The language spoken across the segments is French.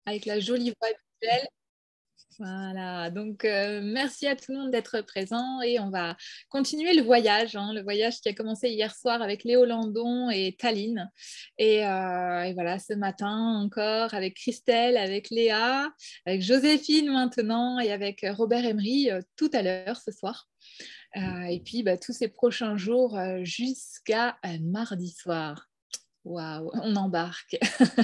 avec la jolie voix visuelle. Voilà, donc merci à tout le monde d'être présent et on va continuer le voyage qui a commencé hier soir avec Léo Landon et Tallinn. Et voilà, ce matin encore avec Christelle, avec Léa, avec Joséphine maintenant et avec Robert Emery tout à l'heure ce soir. Et puis tous ces prochains jours jusqu'à mardi soir. Waouh, on embarque.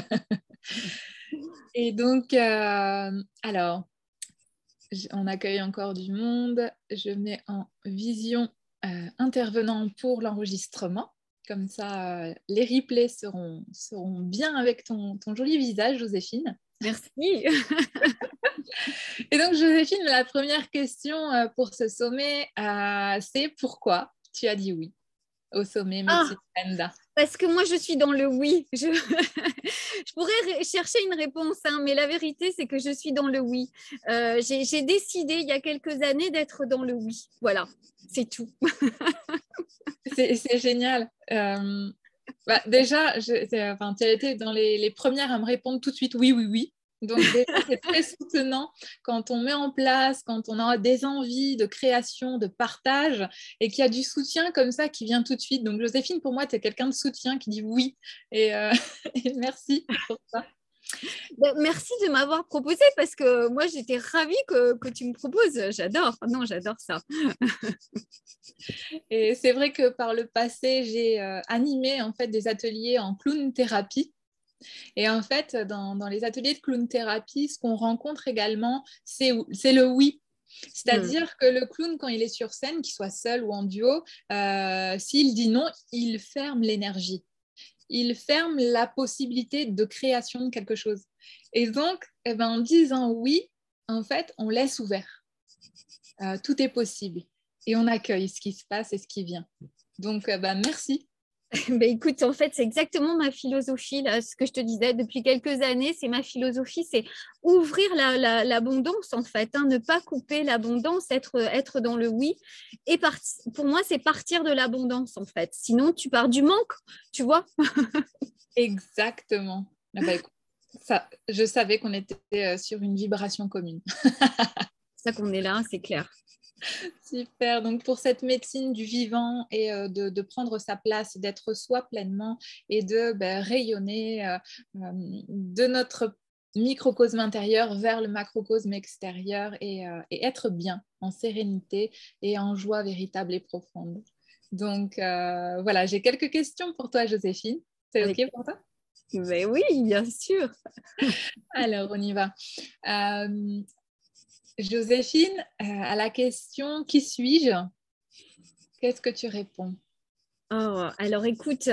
Et donc, alors, on accueille encore du monde. Je mets en vision intervenant pour l'enregistrement. Comme ça, les replays seront bien avec ton joli visage, Joséphine. Merci. Et donc, Joséphine, la première question pour ce sommet, c'est pourquoi tu as dit oui au sommet Médecine Brenda? Parce que moi, je suis dans le oui. Je pourrais chercher une réponse, hein, mais la vérité, c'est que je suis dans le oui. J'ai décidé il y a quelques années d'être dans le oui. Voilà, c'est tout. C'est génial. Déjà, tu as été dans les premières à me répondre tout de suite oui, oui, oui. Donc déjà, c'est très soutenant quand on met en place, quand on a des envies de création, de partage et qu'il y a du soutien comme ça qui vient tout de suite. Donc Joséphine, pour moi, tu es quelqu'un de soutien qui dit oui. Et merci pour ça. Merci de m'avoir proposé parce que moi, j'étais ravie que tu me proposes. J'adore. Non, j'adore ça. Et c'est vrai que par le passé, j'ai animé en fait des ateliers en clown thérapie. Et en fait, dans les ateliers de clown thérapie, ce qu'on rencontre également, c'est le oui. C'est-à-dire que le clown, quand il est sur scène, qu'il soit seul ou en duo, s'il dit non, il ferme l'énergie. Il ferme la possibilité de création de quelque chose. Et donc, en disant oui, en fait, on laisse ouvert. Tout est possible. Et on accueille ce qui se passe et ce qui vient. Donc, merci. Ben, écoute, en fait, c'est exactement ma philosophie, là, ce que je te disais depuis quelques années, c'est ma philosophie, c'est ouvrir l'abondance, en fait, hein, ne pas couper l'abondance, être dans le oui. Et pour moi, c'est partir de l'abondance, en fait. Sinon, tu pars du manque, tu vois. Exactement. Écoute, ça, je savais qu'on était sur une vibration commune. C'est ça qu'on est là, c'est clair. Super. Donc, pour cette médecine du vivant et de prendre sa place, d'être soi pleinement et de rayonner de notre microcosme intérieur vers le macrocosme extérieur et être bien, en sérénité et en joie véritable et profonde. Donc, voilà, j'ai quelques questions pour toi, Joséphine. C'est OK pour toi? Mais oui, bien sûr. Alors, on y va. Joséphine, à la question « Qui suis-je ?» qu'est-ce que tu réponds? Alors, écoute,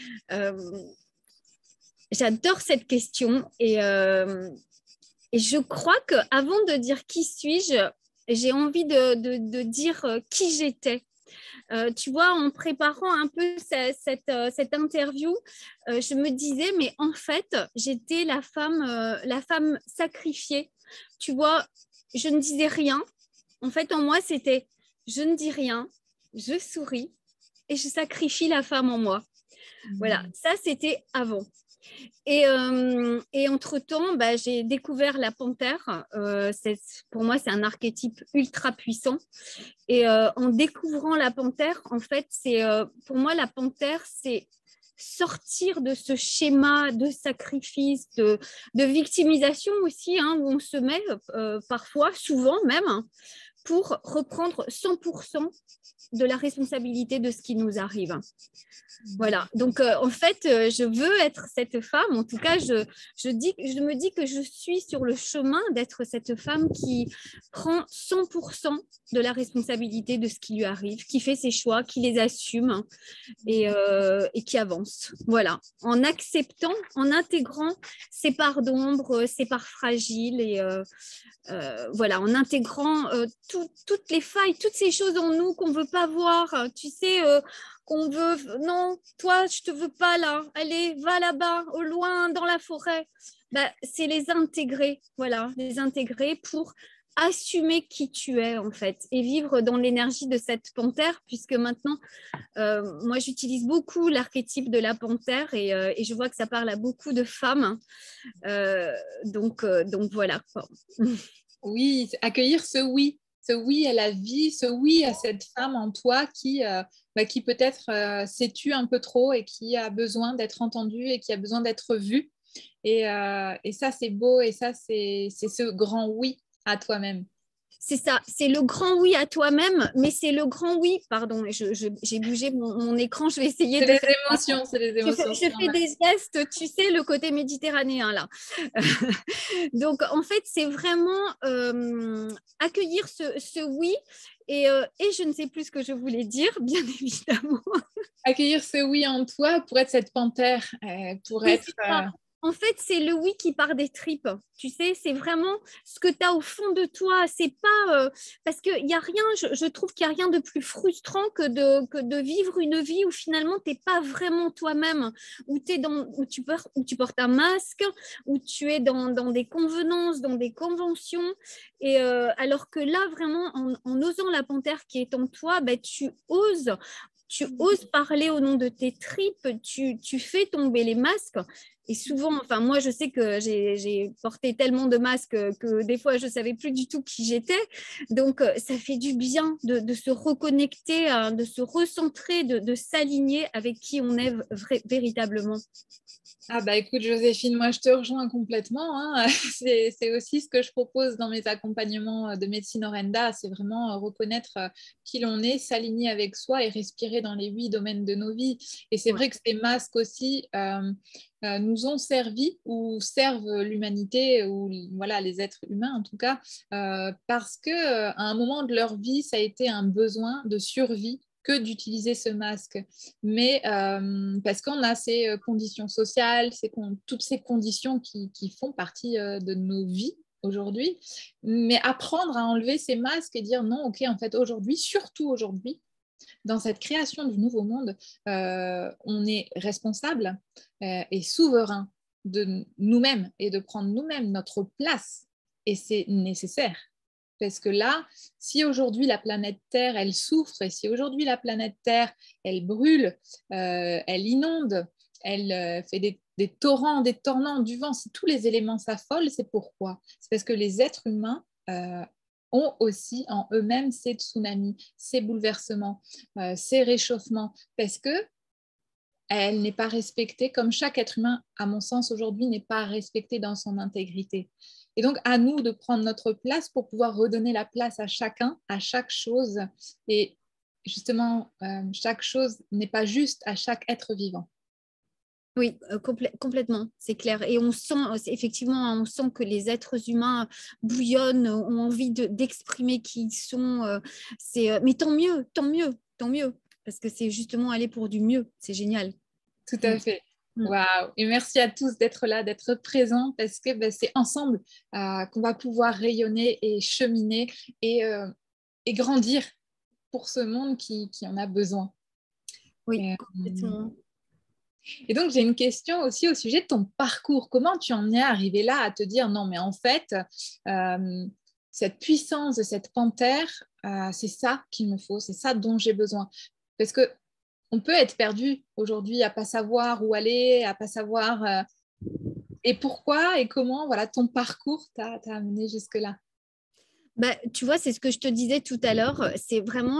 j'adore cette question et je crois qu'avant de dire « Qui suis-je ?» j'ai envie de dire qui j'étais. Tu vois, en préparant un peu cette interview, je me disais, mais en fait, j'étais la femme sacrifiée. Tu vois, je ne disais rien. En fait, en moi, c'était je ne dis rien, je souris et je sacrifie la femme en moi. Voilà, ça, c'était avant. Et entre-temps, j'ai découvert la panthère. Pour moi, c'est un archétype ultra puissant. Et en découvrant la panthère, en fait, pour moi, la panthère, c'est sortir de ce schéma de sacrifice, de victimisation aussi, hein, où on se met parfois, souvent même, hein, pour reprendre 100% de la responsabilité de ce qui nous arrive. Voilà, donc en fait, je veux être cette femme. En tout cas, je me dis que je suis sur le chemin d'être cette femme qui prend 100% de la responsabilité de ce qui lui arrive, qui fait ses choix, qui les assume et qui avance. Voilà, en acceptant, en intégrant ses parts d'ombre, ses parts fragiles et voilà, en intégrant toutes les failles, toutes ces choses en nous qu'on ne veut pas voir, tu sais, qu'on veut, non, toi, je ne te veux pas là, allez, va là-bas, au loin, dans la forêt. C'est les intégrer, voilà, les intégrer pour assumer qui tu es en fait et vivre dans l'énergie de cette panthère, puisque maintenant, moi j'utilise beaucoup l'archétype de la panthère et je vois que ça parle à beaucoup de femmes. Donc voilà, quoi. Oui, accueillir ce oui à la vie, ce oui à cette femme en toi qui peut-être s'est tue un peu trop et qui a besoin d'être entendue et qui a besoin d'être vue. Et ça, c'est beau et ça, c'est ce grand oui à toi-même. C'est ça, c'est le grand oui à toi-même, mais c'est le grand oui, pardon, j'ai bougé mon écran, je vais essayer C'est de les faire. émotions, c'est les émotions. Je fais des gestes, tu sais, le côté méditerranéen là. Donc, en fait, c'est vraiment accueillir ce oui. Et je ne sais plus ce que je voulais dire, bien évidemment. Accueillir ce oui en toi pour être cette panthère, pour Oui, être... c'est ça. En fait, c'est le oui qui part des tripes. Tu sais, c'est vraiment ce que tu as au fond de toi. C'est pas parce qu'il n'y a rien, je trouve qu'il n'y a rien de plus frustrant que de vivre une vie où finalement tu n'es pas vraiment toi-même, où tu portes un masque, où tu es dans des convenances, dans des conventions. Et alors que là, vraiment, en osant la panthère qui est en toi, ben, tu oses parler au nom de tes tripes, tu fais tomber les masques. Et souvent, enfin, moi, je sais que j'ai porté tellement de masques que des fois, je ne savais plus du tout qui j'étais. Donc, ça fait du bien de se reconnecter, hein, de se recentrer, de s'aligner avec qui on est véritablement. Ah bah écoute Joséphine, moi je te rejoins complètement, hein. C'est aussi ce que je propose dans mes accompagnements de médecine Orenda, c'est vraiment reconnaître qui l'on est, s'aligner avec soi et respirer dans les 8 domaines de nos vies. Et c'est Ouais. vrai que ces masques aussi nous ont servi ou servent l'humanité ou voilà, les êtres humains en tout cas, parce que à un moment de leur vie, ça a été un besoin de survie que d'utiliser ce masque. Mais parce qu'on a ces conditions sociales, toutes ces conditions qui font partie de nos vies aujourd'hui. Mais apprendre à enlever ces masques et dire non, ok, en fait, aujourd'hui, surtout aujourd'hui, dans cette création du nouveau monde, on est responsable et souverain de nous-mêmes et de prendre nous-mêmes notre place. Et c'est nécessaire. Parce que là, si aujourd'hui la planète Terre, elle souffre, et si aujourd'hui la planète Terre, elle brûle, elle inonde, elle fait des torrents, des tornants, du vent, si tous les éléments s'affolent, c'est pourquoi? C'est parce que les êtres humains ont aussi en eux-mêmes ces tsunamis, ces bouleversements, ces réchauffements, parce que elle n'est pas respectée, comme chaque être humain, à mon sens, aujourd'hui, n'est pas respecté dans son intégrité. Et donc, à nous de prendre notre place pour pouvoir redonner la place à chacun, à chaque chose. Et justement, chaque chose n'est pas juste à chaque être vivant. Oui, complètement, c'est clair. Et on sent, effectivement, on sent que les êtres humains bouillonnent, ont envie d'exprimer qui ils sont. Mais tant mieux, tant mieux, tant mieux, parce que c'est justement aller pour du mieux. C'est génial. Tout Mm. à fait. Mm. Waouh! Et merci à tous d'être là, d'être présents, parce que c'est ensemble qu'on va pouvoir rayonner et cheminer et grandir pour ce monde qui en a besoin. Oui, Et, complètement. et donc, j'ai une question aussi au sujet de ton parcours. Comment tu en es arrivé là à te dire non, mais en fait, cette puissance de cette panthère, c'est ça qu'il me faut, c'est ça dont j'ai besoin. Parce que on peut être perdu aujourd'hui à pas savoir où aller, à pas savoir et pourquoi et comment. Voilà, ton parcours t'a amené jusque-là. Bah, tu vois, c'est ce que je te disais tout à l'heure. C'est vraiment,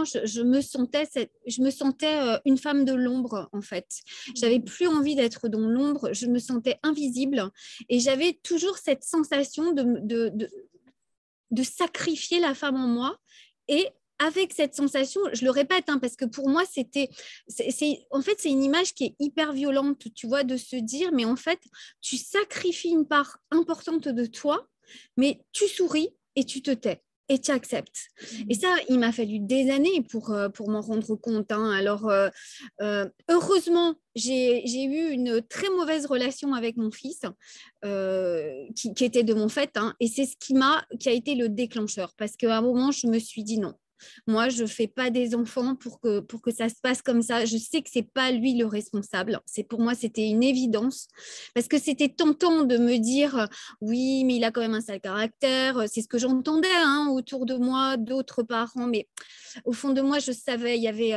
je me sentais une femme de l'ombre, en fait. J'avais plus envie d'être dans l'ombre. Je me sentais invisible et j'avais toujours cette sensation de sacrifier la femme en moi. Et avec cette sensation, je le répète, hein, parce que pour moi, en fait, c'est une image qui est hyper violente, tu vois, de se dire, mais en fait, tu sacrifies une part importante de toi, mais tu souris et tu te tais. Et tu acceptes. Et ça, il m'a fallu des années pour m'en rendre compte, hein. Alors, heureusement, j'ai eu une très mauvaise relation avec mon fils, qui était de mon fait, hein, et c'est ce qui a été le déclencheur. Parce qu'à un moment, je me suis dit non, Moi, je ne fais pas des enfants pour que ça se passe comme ça. Je sais que ce n'est pas lui le responsable. Pour moi, c'était une évidence. Parce que c'était tentant de me dire, oui, mais il a quand même un sale caractère. C'est ce que j'entendais autour de moi, d'autres parents. Mais au fond de moi, je savais, il y avait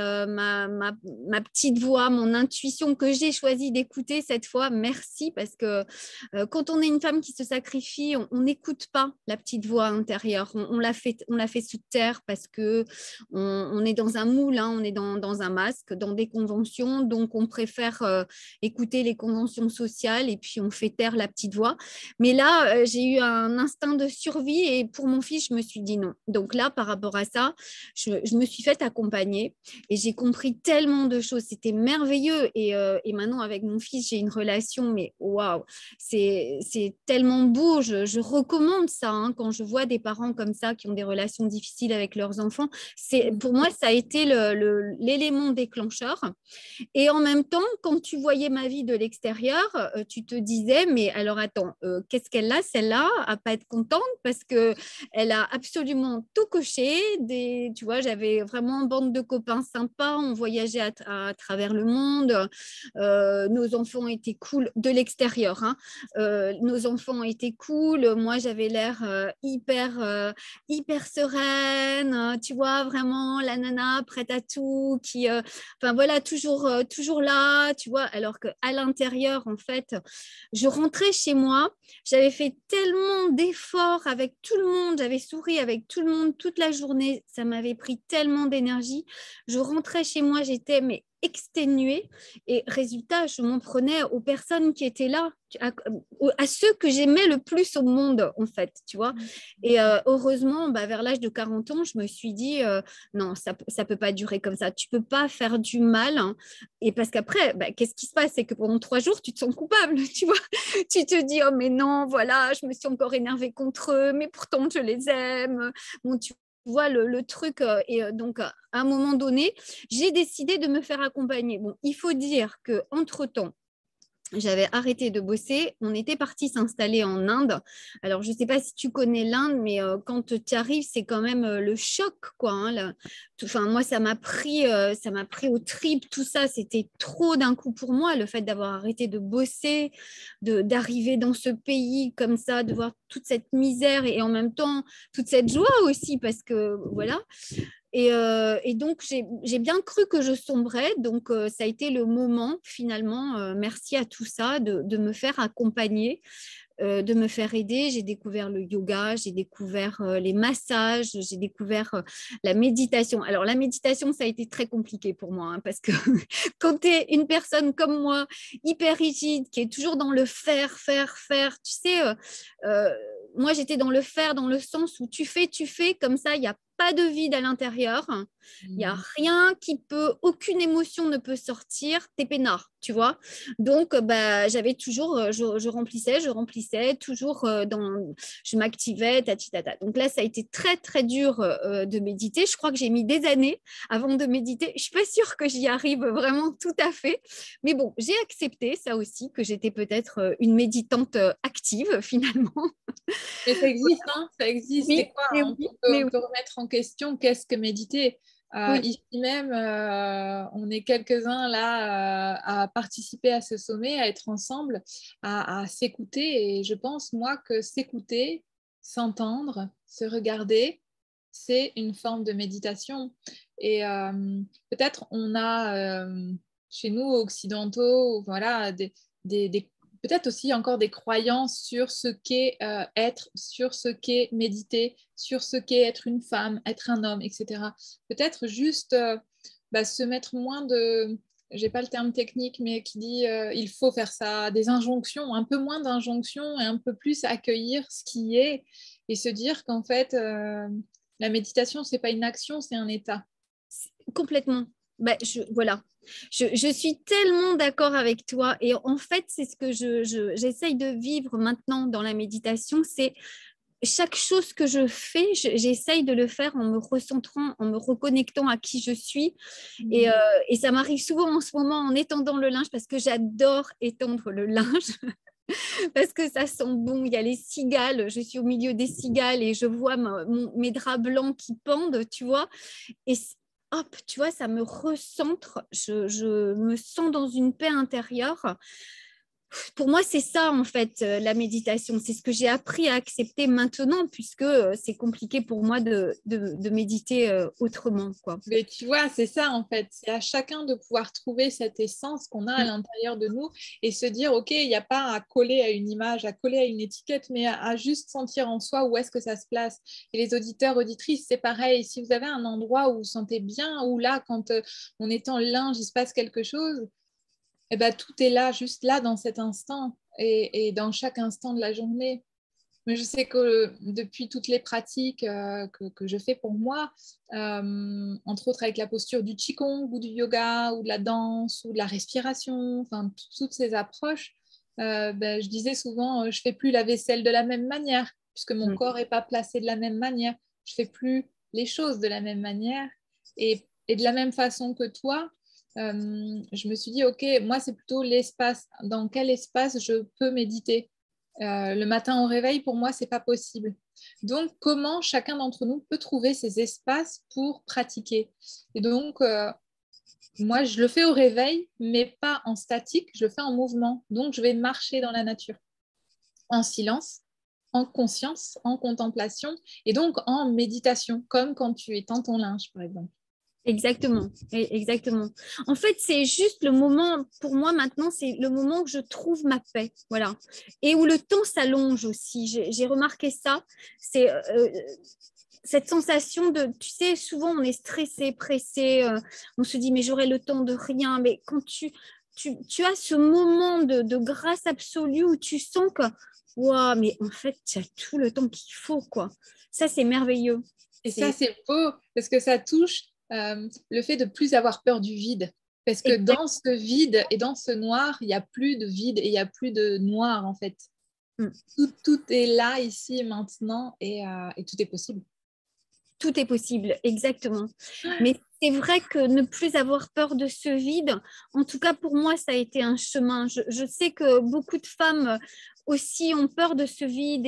ma petite voix, mon intuition que j'ai choisi d'écouter cette fois. Merci, parce que quand on est une femme qui se sacrifie, on n'écoute pas la petite voix intérieure. On l'a fait sous terre parce que on est dans un moule, on est dans un masque, dans des conventions. Donc, on préfère écouter les conventions sociales et puis on fait taire la petite voix. Mais là, j'ai eu un instinct de survie et pour mon fils, je me suis dit non. Donc là, par rapport à ça, je me suis faite accompagner et j'ai compris tellement de choses. C'était merveilleux. Et maintenant, avec mon fils, j'ai une relation, mais waouh, c'est tellement beau. Je recommande ça quand je vois des parents comme ça qui ont des relations difficiles avec leurs enfants. Pour moi, ça a été l'élément déclencheur. Et en même temps, quand tu voyais ma vie de l'extérieur, tu te disais, mais alors attends, qu'est-ce qu'elle a, celle-là, à pas être contente parce qu'elle a absolument tout coché. Tu vois, j'avais vraiment une bande de copains sympas, on voyageait à travers le monde, nos enfants étaient cool de l'extérieur. Nos enfants étaient cool, moi j'avais l'air hyper sereine, tu vois, vraiment la nana prête à tout, enfin voilà, toujours là, tu vois, alors qu'à l'intérieur, en fait, je rentrais chez moi, j'avais fait tellement d'efforts avec tout le monde, j'avais souri avec tout le monde toute la journée, ça m'avait pris tellement d'énergie, je rentrais chez moi, j'étais mais exténuée et résultat, je m'en prenais aux personnes qui étaient là, à ceux que j'aimais le plus au monde, en fait, tu vois. Et heureusement, vers l'âge de 40 ans, je me suis dit, non, ça peut pas durer comme ça. Tu peux pas faire du mal. Et parce qu'après, qu'est-ce qui se passe? C'est que pendant 3 jours, tu te sens coupable, tu vois. Tu te dis, oh, mais non, voilà, je me suis encore énervée contre eux, mais pourtant, je les aime. Bon, tu vois le truc. Donc, à un moment donné, j'ai décidé de me faire accompagner. Bon, il faut dire qu'entre-temps, j'avais arrêté de bosser. On était parti s'installer en Inde. Alors, je ne sais pas si tu connais l'Inde, mais quand tu arrives, c'est quand même le choc, quoi. Enfin, moi, ça m'a pris aux tripes, tout ça. C'était trop d'un coup pour moi, le fait d'avoir arrêté de bosser, d'arriver dans ce pays comme ça, de voir toute cette misère et en même temps toute cette joie aussi, parce que voilà. Et donc, j'ai bien cru que je sombrais. Donc, ça a été le moment, finalement, merci à tout ça, de me faire accompagner, de me faire aider. J'ai découvert le yoga, j'ai découvert les massages, j'ai découvert la méditation. Alors, la méditation, ça a été très compliqué pour moi, parce que quand tu es une personne comme moi, hyper rigide, qui est toujours dans le faire, tu sais, moi, j'étais dans le faire, dans le sens où tu fais, comme ça, il n'y a pas de vide à l'intérieur. Il n'y a rien aucune émotion ne peut sortir, t'es peinard, tu vois. Donc, j'avais toujours, je remplissais, toujours je m'activais, tata. Donc là, ça a été très, très dur de méditer. Je crois que j'ai mis des années avant de méditer. Je ne suis pas sûre que j'y arrive vraiment tout à fait. Mais bon, j'ai accepté ça aussi, que j'étais peut-être une méditante active finalement. Mais ça existe, ça existe. Oui, C'est quoi? mais On oui, peut, on peut remettre en question qu'est-ce que méditer. oui. Ici même, on est quelques-uns là à participer à ce sommet, à être ensemble, à s'écouter. Et je pense, moi, que s'écouter, s'entendre, se regarder, c'est une forme de méditation. Et peut-être on a chez nous, occidentaux, voilà, peut-être aussi encore des croyances sur ce qu'est être, sur ce qu'est méditer, sur ce qu'est être une femme, être un homme, etc. Peut-être juste se mettre moins de, j'ai pas le terme technique, mais qui dit il faut faire ça, des injonctions, un peu moins d'injonctions et un peu plus accueillir ce qui est et se dire qu'en fait, la méditation, c'est pas une action, c'est un état. Complètement. Voilà. Je suis tellement d'accord avec toi. Et en fait, c'est ce que j'essaye de vivre maintenant dans la méditation. C'est chaque chose que je fais, j'essaye de le faire en me recentrant, en me reconnectant à qui je suis. Et ça m'arrive souvent en ce moment en étendant le linge parce que j'adore étendre le linge. parce que ça sent bon. Il y a les cigales, je suis au milieu des cigales et je vois mes draps blancs qui pendent, tu vois. Et hop, tu vois, ça me recentre. Je me sens dans une paix intérieure. Pour moi, c'est ça, en fait, la méditation. C'est ce que j'ai appris à accepter maintenant, puisque c'est compliqué pour moi de méditer autrement, quoi. Mais tu vois, c'est ça en fait. C'est à chacun de pouvoir trouver cette essence qu'on a à l'intérieur de nous et se dire, OK, il n'y a pas à coller à une image, à coller à une étiquette, mais à juste sentir en soi où est-ce que ça se place. Et les auditeurs, auditrices, c'est pareil. Si vous avez un endroit où vous vous sentez bien, ou là, quand on est en linge, il se passe quelque chose, eh ben, tout est là, juste là, dans cet instant et dans chaque instant de la journée. Mais je sais que depuis toutes les pratiques que je fais pour moi, entre autres avec la posture du Qigong ou du yoga ou de la danse ou de la respiration, enfin toutes ces approches, je disais souvent, je ne fais plus la vaisselle de la même manière puisque mon corps n'est pas placé de la même manière. Je ne fais plus les choses de la même manière. Et de la même façon que toi, je me suis dit, OK, moi, c'est plutôt l'espace. Dans quel espace je peux méditer? Le matin au réveil, pour moi, c'est pas possible. Donc, comment chacun d'entre nous peut trouver ces espaces pour pratiquer? Et donc, moi, je le fais au réveil, mais pas en statique, je le fais en mouvement. Donc, je vais marcher dans la nature, en silence, en conscience, en contemplation, et donc en méditation, comme quand tu étends ton linge, par exemple. Exactement, exactement. En fait, c'est juste le moment, pour moi maintenant, c'est le moment où je trouve ma paix, voilà. Et où le temps s'allonge aussi. J'ai remarqué ça. C'est cette sensation de, tu sais, souvent on est stressé, pressé, on se dit mais j'aurai le temps de rien. Mais quand tu as ce moment de grâce absolue où tu sens que, waouh, mais en fait, tu as tout le temps qu'il faut, quoi. Ça, c'est merveilleux. Et ça, c'est beau parce que ça touche le fait de plus avoir peur du vide. Parce que dans ce vide et dans ce noir, il n'y a plus de vide et il n'y a plus de noir, en fait. Tout est là, ici et maintenant, et tout est possible. Tout est possible, exactement. Mais c'est vrai que ne plus avoir peur de ce vide, en tout cas pour moi, ça a été un chemin. Je sais que beaucoup de femmes aussi ont peur de ce vide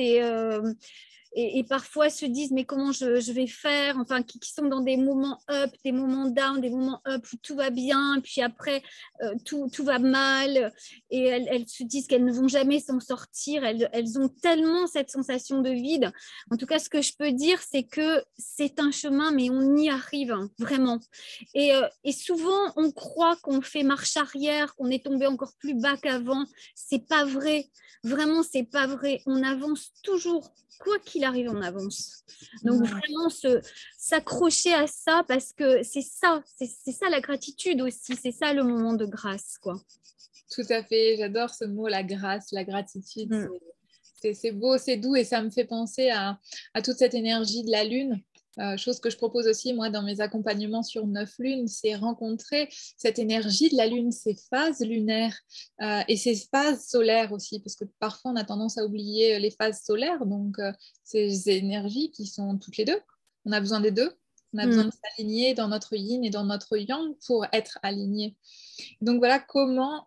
et parfois se disent mais comment je vais faire, enfin qui sont dans des moments up, des moments down, des moments up où tout va bien, puis après tout va mal et elles se disent qu'elles ne vont jamais s'en sortir, elles ont tellement cette sensation de vide. En tout cas, ce que je peux dire, c'est que c'est un chemin, mais on y arrive, hein, vraiment. Et souvent, on croit qu'on fait marche arrière, qu'on est tombé encore plus bas qu'avant. C'est pas vrai. Vraiment, c'est pas vrai. On avance toujours. Quoi qu'il arrive, on avance. Donc, vraiment, s'accrocher à ça parce que c'est ça la gratitude aussi. C'est ça le moment de grâce, quoi. Tout à fait. J'adore ce mot, la grâce, la gratitude. C'est beau, c'est doux et ça me fait penser à toute cette énergie de la lune. Chose que je propose aussi moi dans mes accompagnements sur 9 lunes, c'est rencontrer cette énergie de la lune, ces phases lunaires et ces phases solaires aussi, parce que parfois on a tendance à oublier les phases solaires, donc ces énergies qui sont toutes les deux. On a besoin des deux. On a besoin de s'aligner dans notre yin et dans notre yang pour être aligné. Donc voilà comment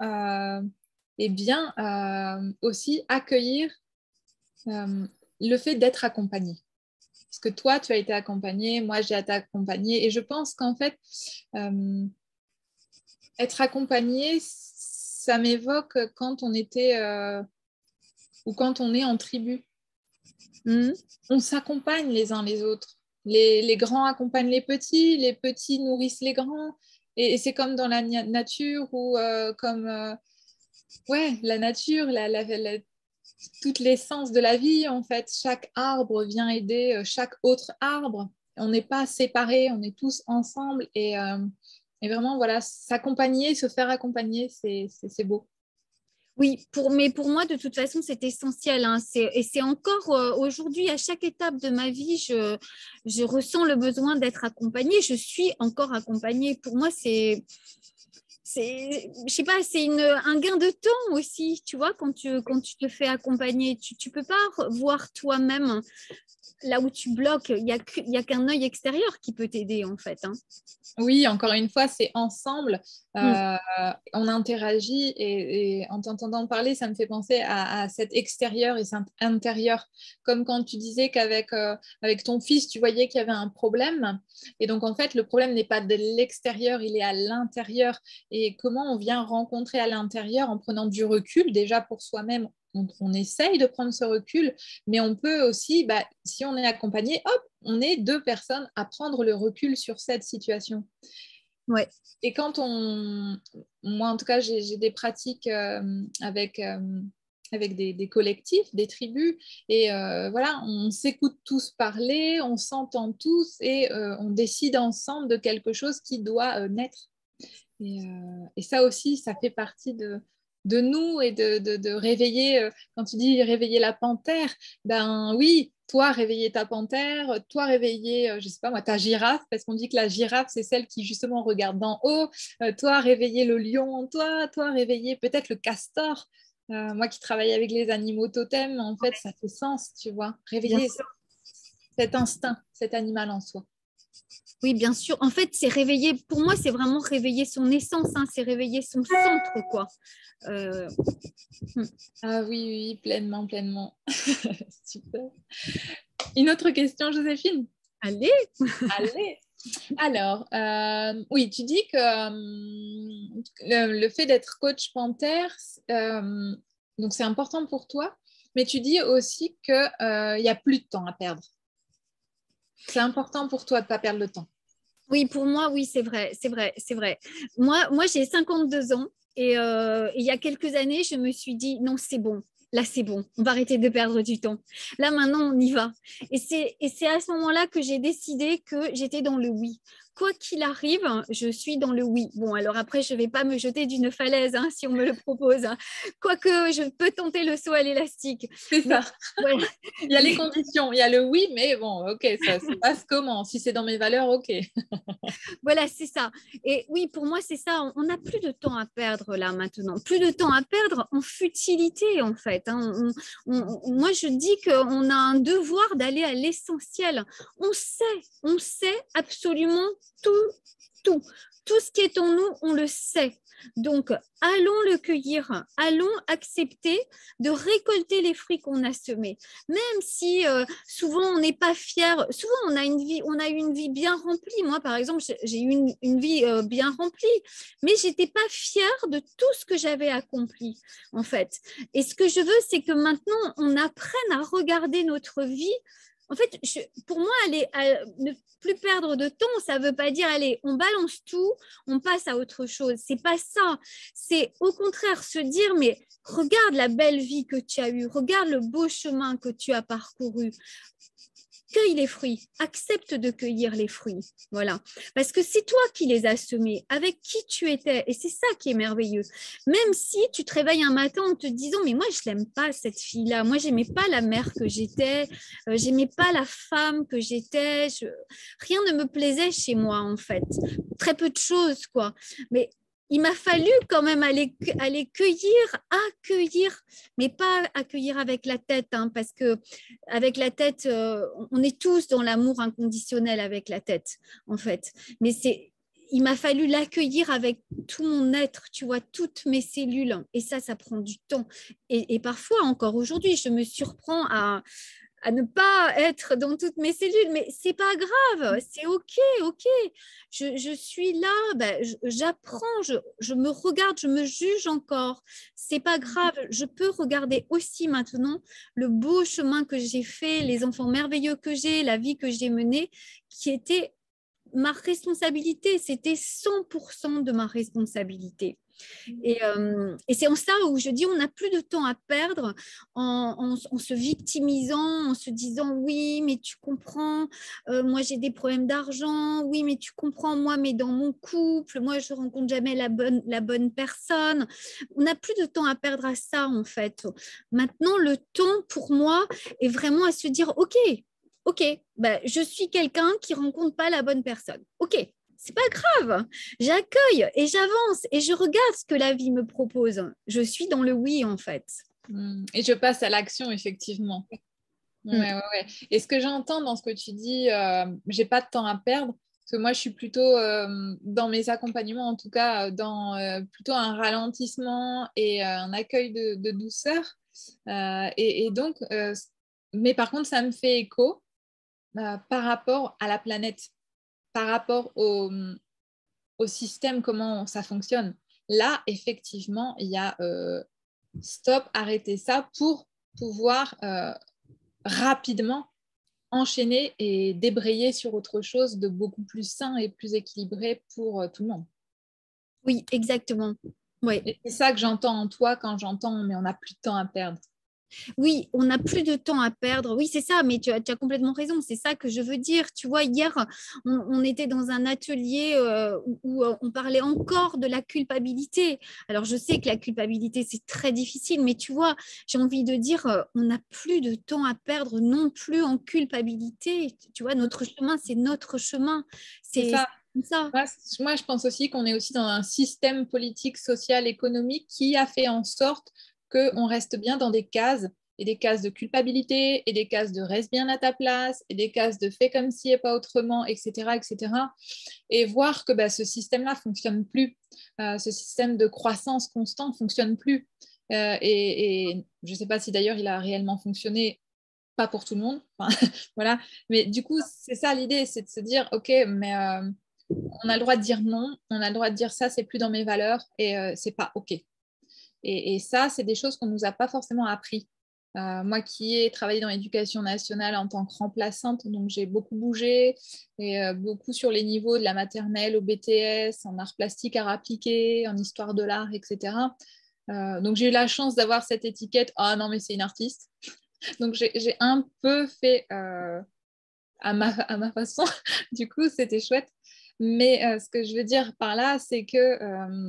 aussi accueillir le fait d'être accompagné. Parce que toi, tu as été accompagné, moi, j'ai été accompagnée. Et je pense qu'en fait, être accompagné, ça m'évoque quand on était ou quand on est en tribu. On s'accompagne les uns les autres. Les grands accompagnent les petits nourrissent les grands. Et c'est comme dans la nature ou la nature, toute l'essence de la vie, en fait. Chaque arbre vient aider chaque autre arbre. On n'est pas séparés, on est tous ensemble. Et vraiment, voilà, s'accompagner, se faire accompagner, c'est beau. Oui, mais pour moi, de toute façon, c'est essentiel. Hein. Et c'est encore aujourd'hui, à chaque étape de ma vie, je ressens le besoin d'être accompagnée. Je suis encore accompagnée. Pour moi, c'est je sais pas, c'est un gain de temps aussi, tu vois, quand tu te fais accompagner. Tu peux pas voir toi-même là où tu bloques. Il y a qu'un œil extérieur qui peut t'aider, en fait. Hein. Oui, encore une fois, c'est ensemble. Mm. On interagit et en t'entendant parler, ça me fait penser à cet extérieur et cet intérieur. Comme quand tu disais qu'avec avec ton fils, tu voyais qu'il y avait un problème. Et donc, en fait, le problème n'est pas de l'extérieur, il est à l'intérieur. Et comment on vient rencontrer à l'intérieur en prenant du recul, déjà pour soi-même. On essaye de prendre ce recul, mais on peut aussi, bah, si on est accompagné, hop, on est deux personnes à prendre le recul sur cette situation. Ouais. Et moi en tout cas, j'ai des pratiques avec des collectifs, des tribus, et voilà, on s'écoute tous parler, on s'entend tous et on décide ensemble de quelque chose qui doit naître. Et ça aussi, ça fait partie de nous et de réveiller, quand tu dis réveiller la panthère, ben oui, toi réveiller ta panthère, toi réveiller, je sais pas moi, ta girafe, parce qu'on dit que la girafe, c'est celle qui justement regarde d'en haut, toi réveiller le lion en toi réveiller peut-être le castor. Moi qui travaille avec les animaux totems, en fait, ça fait sens, tu vois, Bien réveiller sûr. cet instinct, cet animal en soi. Oui, bien sûr. En fait, c'est réveiller, pour moi, c'est vraiment réveiller son essence, hein, c'est réveiller son centre, quoi. Euh, Ah oui, oui, oui, pleinement, pleinement. Super. Une autre question, Joséphine? Allez, Allez. Alors, oui, tu dis que le fait d'être coach panthère, donc c'est important pour toi, mais tu dis aussi qu'il n'y a plus de temps à perdre. C'est important pour toi de ne pas perdre le temps. oui, pour moi, oui, c'est vrai, c'est vrai, c'est vrai. Moi j'ai 52 ans et il y a quelques années, je me suis dit, non, c'est bon. Là, c'est bon, on va arrêter de perdre du temps. Là, maintenant, on y va. Et c'est à ce moment-là que j'ai décidé que j'étais dans le oui. Quoi qu'il arrive, je suis dans le oui. Bon, alors après, je ne vais pas me jeter d'une falaise hein, si on me le propose. Hein. Quoique, je peux tenter le saut à l'élastique. C'est Mais ça. voilà. Il y a les conditions, il y a le oui, mais bon, ok, ça se passe comment? Si c'est dans mes valeurs, ok. Voilà, c'est ça. Et oui, pour moi, c'est ça. On n'a plus de temps à perdre là maintenant. Plus de temps à perdre en futilité, en fait. Hein. Moi, je dis qu'on a un devoir d'aller à l'essentiel. On sait absolument tout, tout. Tout ce qui est en nous, on le sait. Donc, allons le cueillir, allons accepter de récolter les fruits qu'on a semés. Même si souvent on n'est pas fier, souvent on a eu une vie bien remplie. Moi, par exemple, j'ai eu une vie bien remplie, mais j'étais pas fière de tout ce que j'avais accompli, en fait. Et ce que je veux, c'est que maintenant on apprenne à regarder notre vie. En fait, pour moi, ne plus perdre de temps, ça ne veut pas dire, allez, on balance tout, on passe à autre chose. C'est pas ça. C'est au contraire se dire, mais regarde la belle vie que tu as eue, regarde le beau chemin que tu as parcouru. Cueille les fruits, accepte de cueillir les fruits. Voilà. Parce que c'est toi qui les as semés, avec qui tu étais. Et c'est ça qui est merveilleux. Même si tu te réveilles un matin en te disant, mais moi, je l'aime pas, cette fille-là. Moi, j'aimais pas la mère que j'étais. J'aimais pas la femme que j'étais. Rien ne me plaisait chez moi, en fait. Très peu de choses, quoi. Mais il m'a fallu quand même aller accueillir, mais pas accueillir avec la tête, hein, parce que avec la tête, on est tous dans l'amour inconditionnel avec la tête, en fait. Mais il m'a fallu l'accueillir avec tout mon être, tu vois, toutes mes cellules. Et ça prend du temps. Et parfois, encore aujourd'hui, je me surprends à ne pas être dans toutes mes cellules, mais c'est pas grave, c'est ok. Je suis là, ben, j'apprends, je me regarde, je me juge encore. C'est pas grave, je peux regarder aussi maintenant le beau chemin que j'ai fait, les enfants merveilleux que j'ai, la vie que j'ai menée, qui était ma responsabilité, c'était 100% de ma responsabilité. Et c'est en ça où je dis on n'a plus de temps à perdre en se victimisant, en se disant oui, mais tu comprends, moi j'ai des problèmes d'argent, oui, mais tu comprends, moi, mais dans mon couple, moi je rencontre jamais la bonne personne. On n'a plus de temps à perdre à ça en fait. Maintenant, le temps pour moi est vraiment à se dire ok, ben, je suis quelqu'un qui rencontre pas la bonne personne. Ok, c'est pas grave. J'accueille et j'avance et je regarde ce que la vie me propose. Je suis dans le oui, en fait. Et je passe à l'action, effectivement. Mm. Ouais. Et ce que j'entends dans ce que tu dis, j'ai pas de temps à perdre, parce que moi, je suis plutôt, dans mes accompagnements, en tout cas, dans plutôt un ralentissement et un accueil de douceur. Et donc, mais par contre, ça me fait écho par rapport à la planète, par rapport au système, comment ça fonctionne. Là, effectivement, il y a stop, arrêtez ça pour pouvoir rapidement enchaîner et débrayer sur autre chose de beaucoup plus sain et plus équilibré pour tout le monde. Oui, exactement. Oui. Et c'est ça que j'entends en toi quand j'entends, mais on n'a plus de temps à perdre. Oui, on n'a plus de temps à perdre. Oui, c'est ça, mais tu as complètement raison. C'est ça que je veux dire. Tu vois, hier, on était dans un atelier où on parlait encore de la culpabilité. Alors, je sais que la culpabilité, c'est très difficile, mais tu vois, j'ai envie de dire, on n'a plus de temps à perdre non plus en culpabilité. Tu vois, notre chemin, c'est notre chemin. C'est C'est ça. comme ça. Moi, je pense aussi qu'on est aussi dans un système politique, social, économique qui a fait en sorte qu'on reste bien dans des cases, et des cases de culpabilité, et des cases de reste bien à ta place, et des cases de fais comme si et pas autrement, etc. etc. Et voir que ce système-là ne fonctionne plus. Ce système de croissance constante ne fonctionne plus. Et je ne sais pas si d'ailleurs il a réellement fonctionné, pas pour tout le monde. Enfin, voilà. Mais du coup, c'est ça l'idée, c'est de se dire, OK, mais on a le droit de dire non, on a le droit de dire ça, c'est plus dans mes valeurs et c'est pas OK. Et ça, c'est des choses qu'on ne nous a pas forcément appris. Moi qui ai travaillé dans l'éducation nationale en tant que remplaçante, donc j'ai beaucoup bougé et beaucoup sur les niveaux de la maternelle au BTS, en art plastique, art appliqué, en histoire de l'art, etc. Donc j'ai eu la chance d'avoir cette étiquette, ah non mais c'est une artiste. Donc j'ai un peu fait à ma façon, du coup c'était chouette. Mais ce que je veux dire par là, c'est que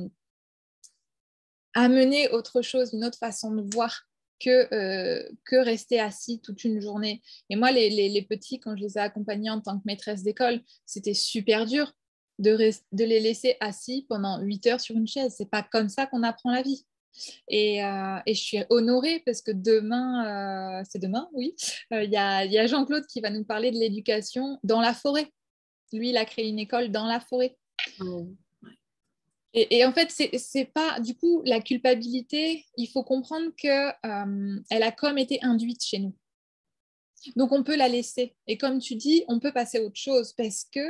amener autre chose, une autre façon de voir que rester assis toute une journée. Et moi, les petits, quand je les ai accompagnés en tant que maîtresse d'école, c'était super dur de les laisser assis pendant 8 heures sur une chaise. C'est pas comme ça qu'on apprend la vie. Et je suis honorée parce que demain, c'est demain, oui, y a Jean-Claude qui va nous parler de l'éducation dans la forêt. Lui, il a créé une école dans la forêt. Oh. Et en fait, c'est pas du coup la culpabilité. Il faut comprendre que elle a comme été induite chez nous. Donc on peut la laisser. Et comme tu dis, on peut passer à autre chose parce que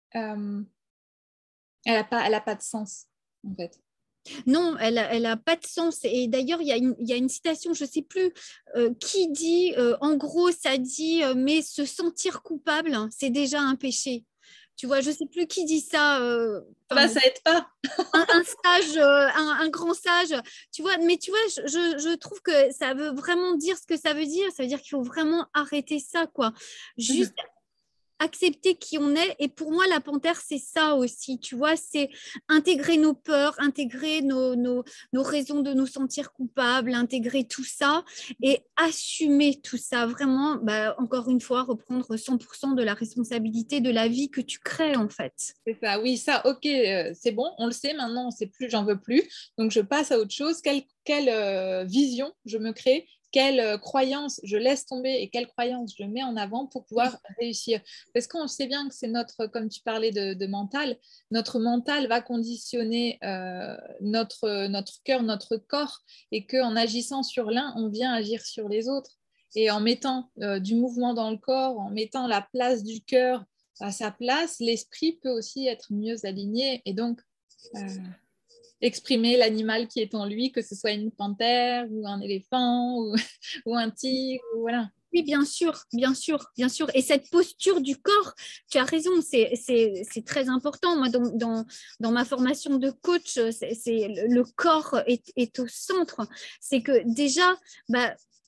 elle a pas de sens en fait. Non, elle a pas de sens. Et d'ailleurs, il y a une citation, je ne sais plus qui dit, en gros, ça dit, mais se sentir coupable, hein, c'est déjà un péché. Tu vois, je ne sais plus qui dit ça. Bah, ça aide pas. Un sage, un grand sage, tu vois. Mais tu vois, je trouve que ça veut vraiment dire ce que ça veut dire. Ça veut dire qu'il faut vraiment arrêter ça, quoi. Juste accepter qui on est. Et pour moi, la panthère, c'est ça aussi, tu vois, c'est intégrer nos peurs, intégrer nos raisons de nous sentir coupables, intégrer tout ça et assumer tout ça. Vraiment, encore une fois, reprendre 100% de la responsabilité de la vie que tu crées, en fait. C'est ça, oui, ça, ok, c'est bon, on le sait maintenant, on sait plus, j'en veux plus. Donc je passe à autre chose. Quelle vision je me crée, quelle croyance je laisse tomber et quelle croyance je mets en avant pour pouvoir réussir. Parce qu'on sait bien que c'est notre, comme tu parlais de mental, notre mental va conditionner notre cœur, notre corps, et qu'en agissant sur l'un, on vient agir sur les autres. Et en mettant du mouvement dans le corps, en mettant la place du cœur à sa place, l'esprit peut aussi être mieux aligné et donc exprimer l'animal qui est en lui, que ce soit une panthère ou un éléphant ou un tigre, voilà. Oui, bien sûr, bien sûr, bien sûr. Et cette posture du corps, tu as raison, c'est très important. Moi, dans ma formation de coach, le corps est au centre. C'est que déjà,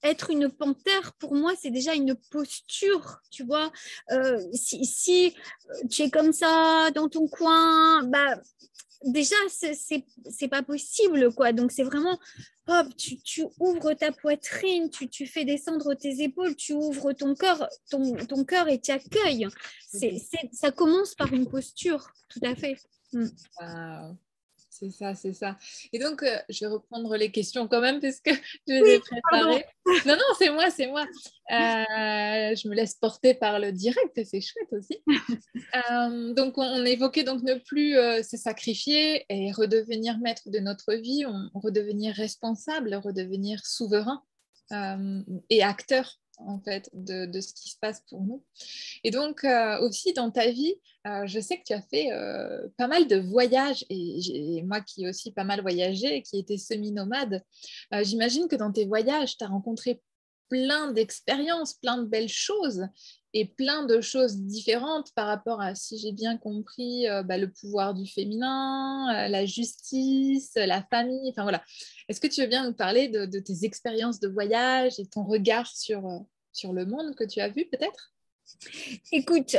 être une panthère, pour moi, c'est déjà une posture, tu vois. Si tu es comme ça dans ton coin, bah, déjà, c'est pas possible, quoi. Donc, c'est vraiment, hop, tu ouvres ta poitrine, tu fais descendre tes épaules, tu ouvres ton cœur et tu accueilles. Ça commence par une posture, tout à fait. Wow. C'est ça, c'est ça. Et donc, je vais reprendre les questions quand même parce que je les ai Oui, pardon. préparées. Non, non, c'est moi, c'est moi. Je me laisse porter par le direct, c'est chouette aussi. Donc, on évoquait donc ne plus se sacrifier et redevenir maître de notre vie, redevenir responsable, redevenir souverain et acteur en fait de ce qui se passe pour nous. Et donc aussi dans ta vie, je sais que tu as fait pas mal de voyages et moi qui ai aussi pas mal voyagé et qui était semi-nomade, j'imagine que dans tes voyages, tu as rencontré plein d'expériences, plein de belles choses et plein de choses différentes par rapport à, si j'ai bien compris, le pouvoir du féminin, la justice, la famille, enfin voilà. Est-ce que tu veux bien nous parler de tes expériences de voyage et ton regard sur le monde que tu as vu peut-être? Écoute,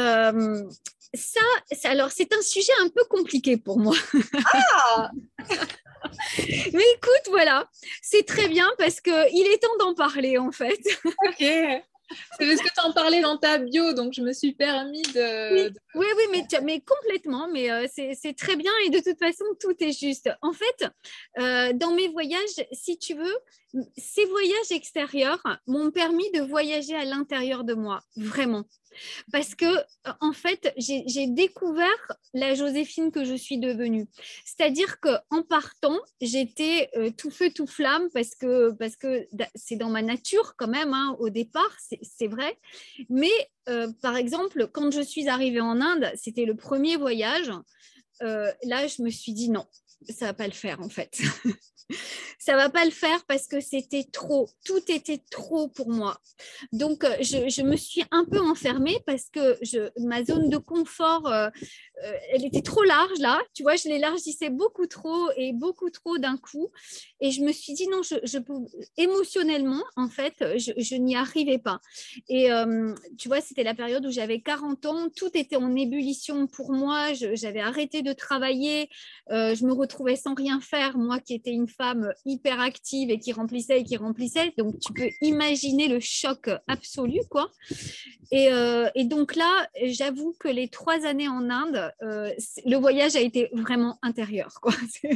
alors c'est un sujet un peu compliqué pour moi. Ah, Mais écoute, voilà, c'est très bien parce qu'il est temps d'en parler en fait. ok. C'est parce que tu en parlais dans ta bio, donc je me suis permis Oui, oui, oui, mais complètement, mais c'est très bien et de toute façon, tout est juste. En fait, dans mes voyages, si tu veux, ces voyages extérieurs m'ont permis de voyager à l'intérieur de moi, vraiment. Parce que, en fait, j'ai découvert la Joséphine que je suis devenue. C'est-à-dire qu'en partant, j'étais tout feu, tout flamme parce que c'est dans ma nature quand même, hein, au départ, c'est vrai. Mais, par exemple, quand je suis arrivée en Inde, c'était le premier voyage. Là, je me suis dit non, ça va pas le faire en fait. Ça va pas le faire parce que c'était trop, tout était trop pour moi. Donc, je me suis un peu enfermée parce que ma zone de confort, elle était trop large là. Tu vois, je l'élargissais beaucoup trop et beaucoup trop d'un coup. Et je me suis dit non, émotionnellement, en fait, je n'y arrivais pas. Et tu vois, c'était la période où j'avais 40 ans, tout était en ébullition pour moi. J'avais arrêté de travailler, je me retrouvais sans rien faire, moi qui étais une femme hyper active et qui remplissait et qui remplissait. Donc, tu peux imaginer le choc absolu, quoi. Et donc là, j'avoue que les 3 années en Inde, le voyage a été vraiment intérieur, quoi.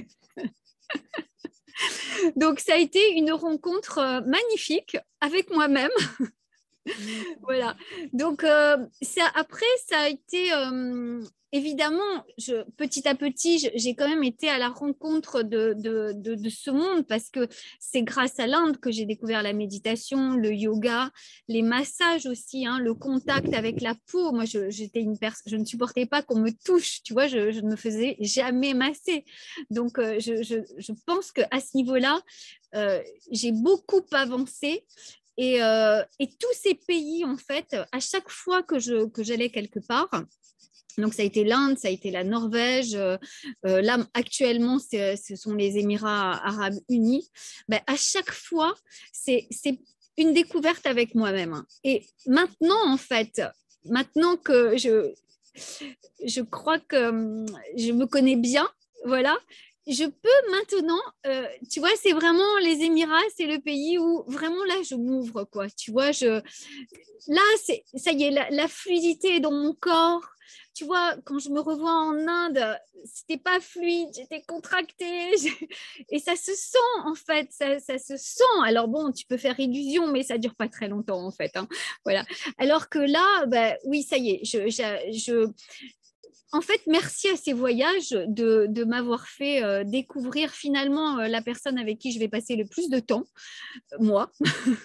Donc, ça a été une rencontre magnifique avec moi-même. Voilà. Donc, après, ça a été évidemment, petit à petit, j'ai quand même été à la rencontre de ce monde parce que c'est grâce à l'Inde que j'ai découvert la méditation, le yoga, les massages aussi, hein, le contact avec la peau. Moi, je ne supportais pas qu'on me touche, tu vois, je ne me faisais jamais masser. Donc, je pense qu'à ce niveau-là, j'ai beaucoup avancé. Et tous ces pays, en fait, à chaque fois que j'allais quelque part, donc ça a été l'Inde, ça a été la Norvège, là actuellement ce sont les Émirats arabes unis, ben, à chaque fois, c'est une découverte avec moi-même. Et maintenant, en fait, maintenant que je crois que je me connais bien, voilà, je peux maintenant, tu vois, c'est vraiment les Émirats, c'est le pays où vraiment là, je m'ouvre, quoi. Tu vois, là, ça y est, la fluidité est dans mon corps. Tu vois, quand je me revois en Inde, c'était pas fluide, j'étais contractée et ça se sent en fait, ça se sent. Alors bon, tu peux faire illusion, mais ça dure pas très longtemps en fait, hein. Voilà. Alors que là, bah, oui, ça y est, en fait, merci à ces voyages de m'avoir fait découvrir finalement la personne avec qui je vais passer le plus de temps, moi.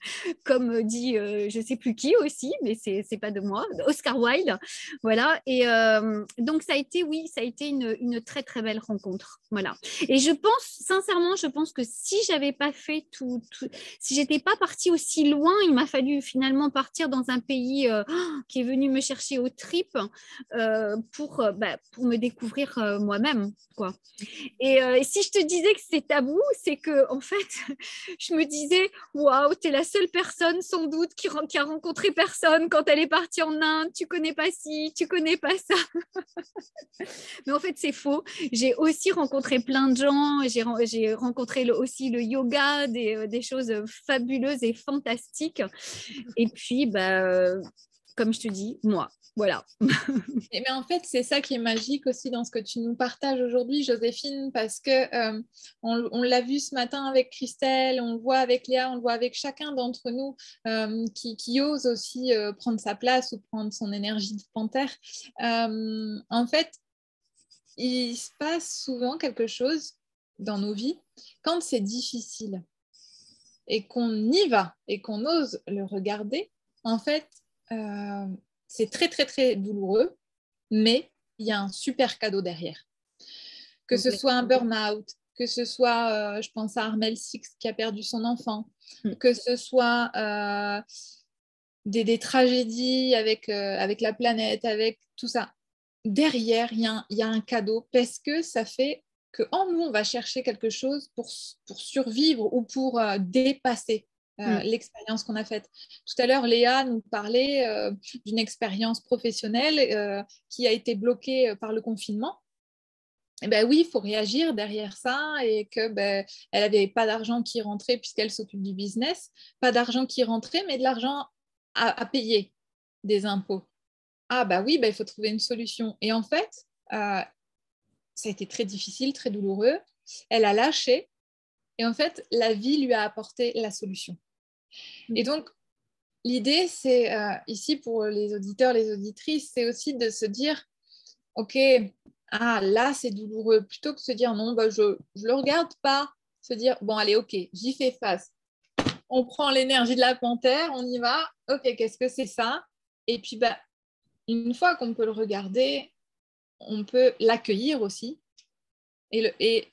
comme dit je ne sais plus qui aussi, mais c'est pas de moi, Oscar Wilde. Voilà. Et donc, ça a été, oui, ça a été une très, très belle rencontre. Voilà. Et je pense, sincèrement, je pense que si j'avais pas fait si j'étais pas partie aussi loin, il m'a fallu finalement partir dans un pays qui est venu me chercher aux tripes pour me découvrir moi-même, quoi. Et si je te disais que c'est tabou, c'est que en fait, je me disais, waouh, tu es la seule personne sans doute qui a rencontré personne quand elle est partie en Inde. Tu connais pas ci, tu connais pas ça. Mais en fait, c'est faux. J'ai aussi rencontré plein de gens. J'ai rencontré aussi le yoga, des choses fabuleuses et fantastiques. Et puis, comme je te dis, moi. Voilà. Mais en fait, c'est ça qui est magique aussi dans ce que tu nous partages aujourd'hui, Joséphine, parce que on l'a vu ce matin avec Christelle, on le voit avec Léa, on le voit avec chacun d'entre nous qui ose aussi prendre sa place ou prendre son énergie de panthère. En fait, il se passe souvent quelque chose dans nos vies quand c'est difficile et qu'on y va et qu'on ose le regarder. En fait, c'est très, très, très douloureux, mais il y a un super cadeau derrière. Que ce soit un burn-out, que ce soit, je pense à Armel Six qui a perdu son enfant, que ce soit des tragédies avec la planète, avec tout ça. Derrière, il y a un cadeau parce que ça fait qu'en nous, on va chercher quelque chose pour survivre ou pour dépasser l'expérience qu'on a faite. Tout à l'heure, Léa nous parlait d'une expérience professionnelle qui a été bloquée par le confinement. Et ben oui, il faut réagir derrière ça et que elle n'avait pas d'argent qui rentrait puisqu'elle s'occupe du business, pas d'argent qui rentrait, mais de l'argent à payer des impôts. Ah bah oui, il faut trouver une solution. Et en fait, ça a été très difficile, très douloureux. Elle a lâché et en fait, la vie lui a apporté la solution. Et donc, l'idée, c'est ici pour les auditeurs, les auditrices, c'est aussi de se dire, ok, là, c'est douloureux. Plutôt que de se dire, non, je ne le regarde pas. Se dire, bon, allez, ok, j'y fais face. On prend l'énergie de la panthère, on y va. Ok, qu'est-ce que c'est ça? Et puis, une fois qu'on peut le regarder, on peut l'accueillir aussi et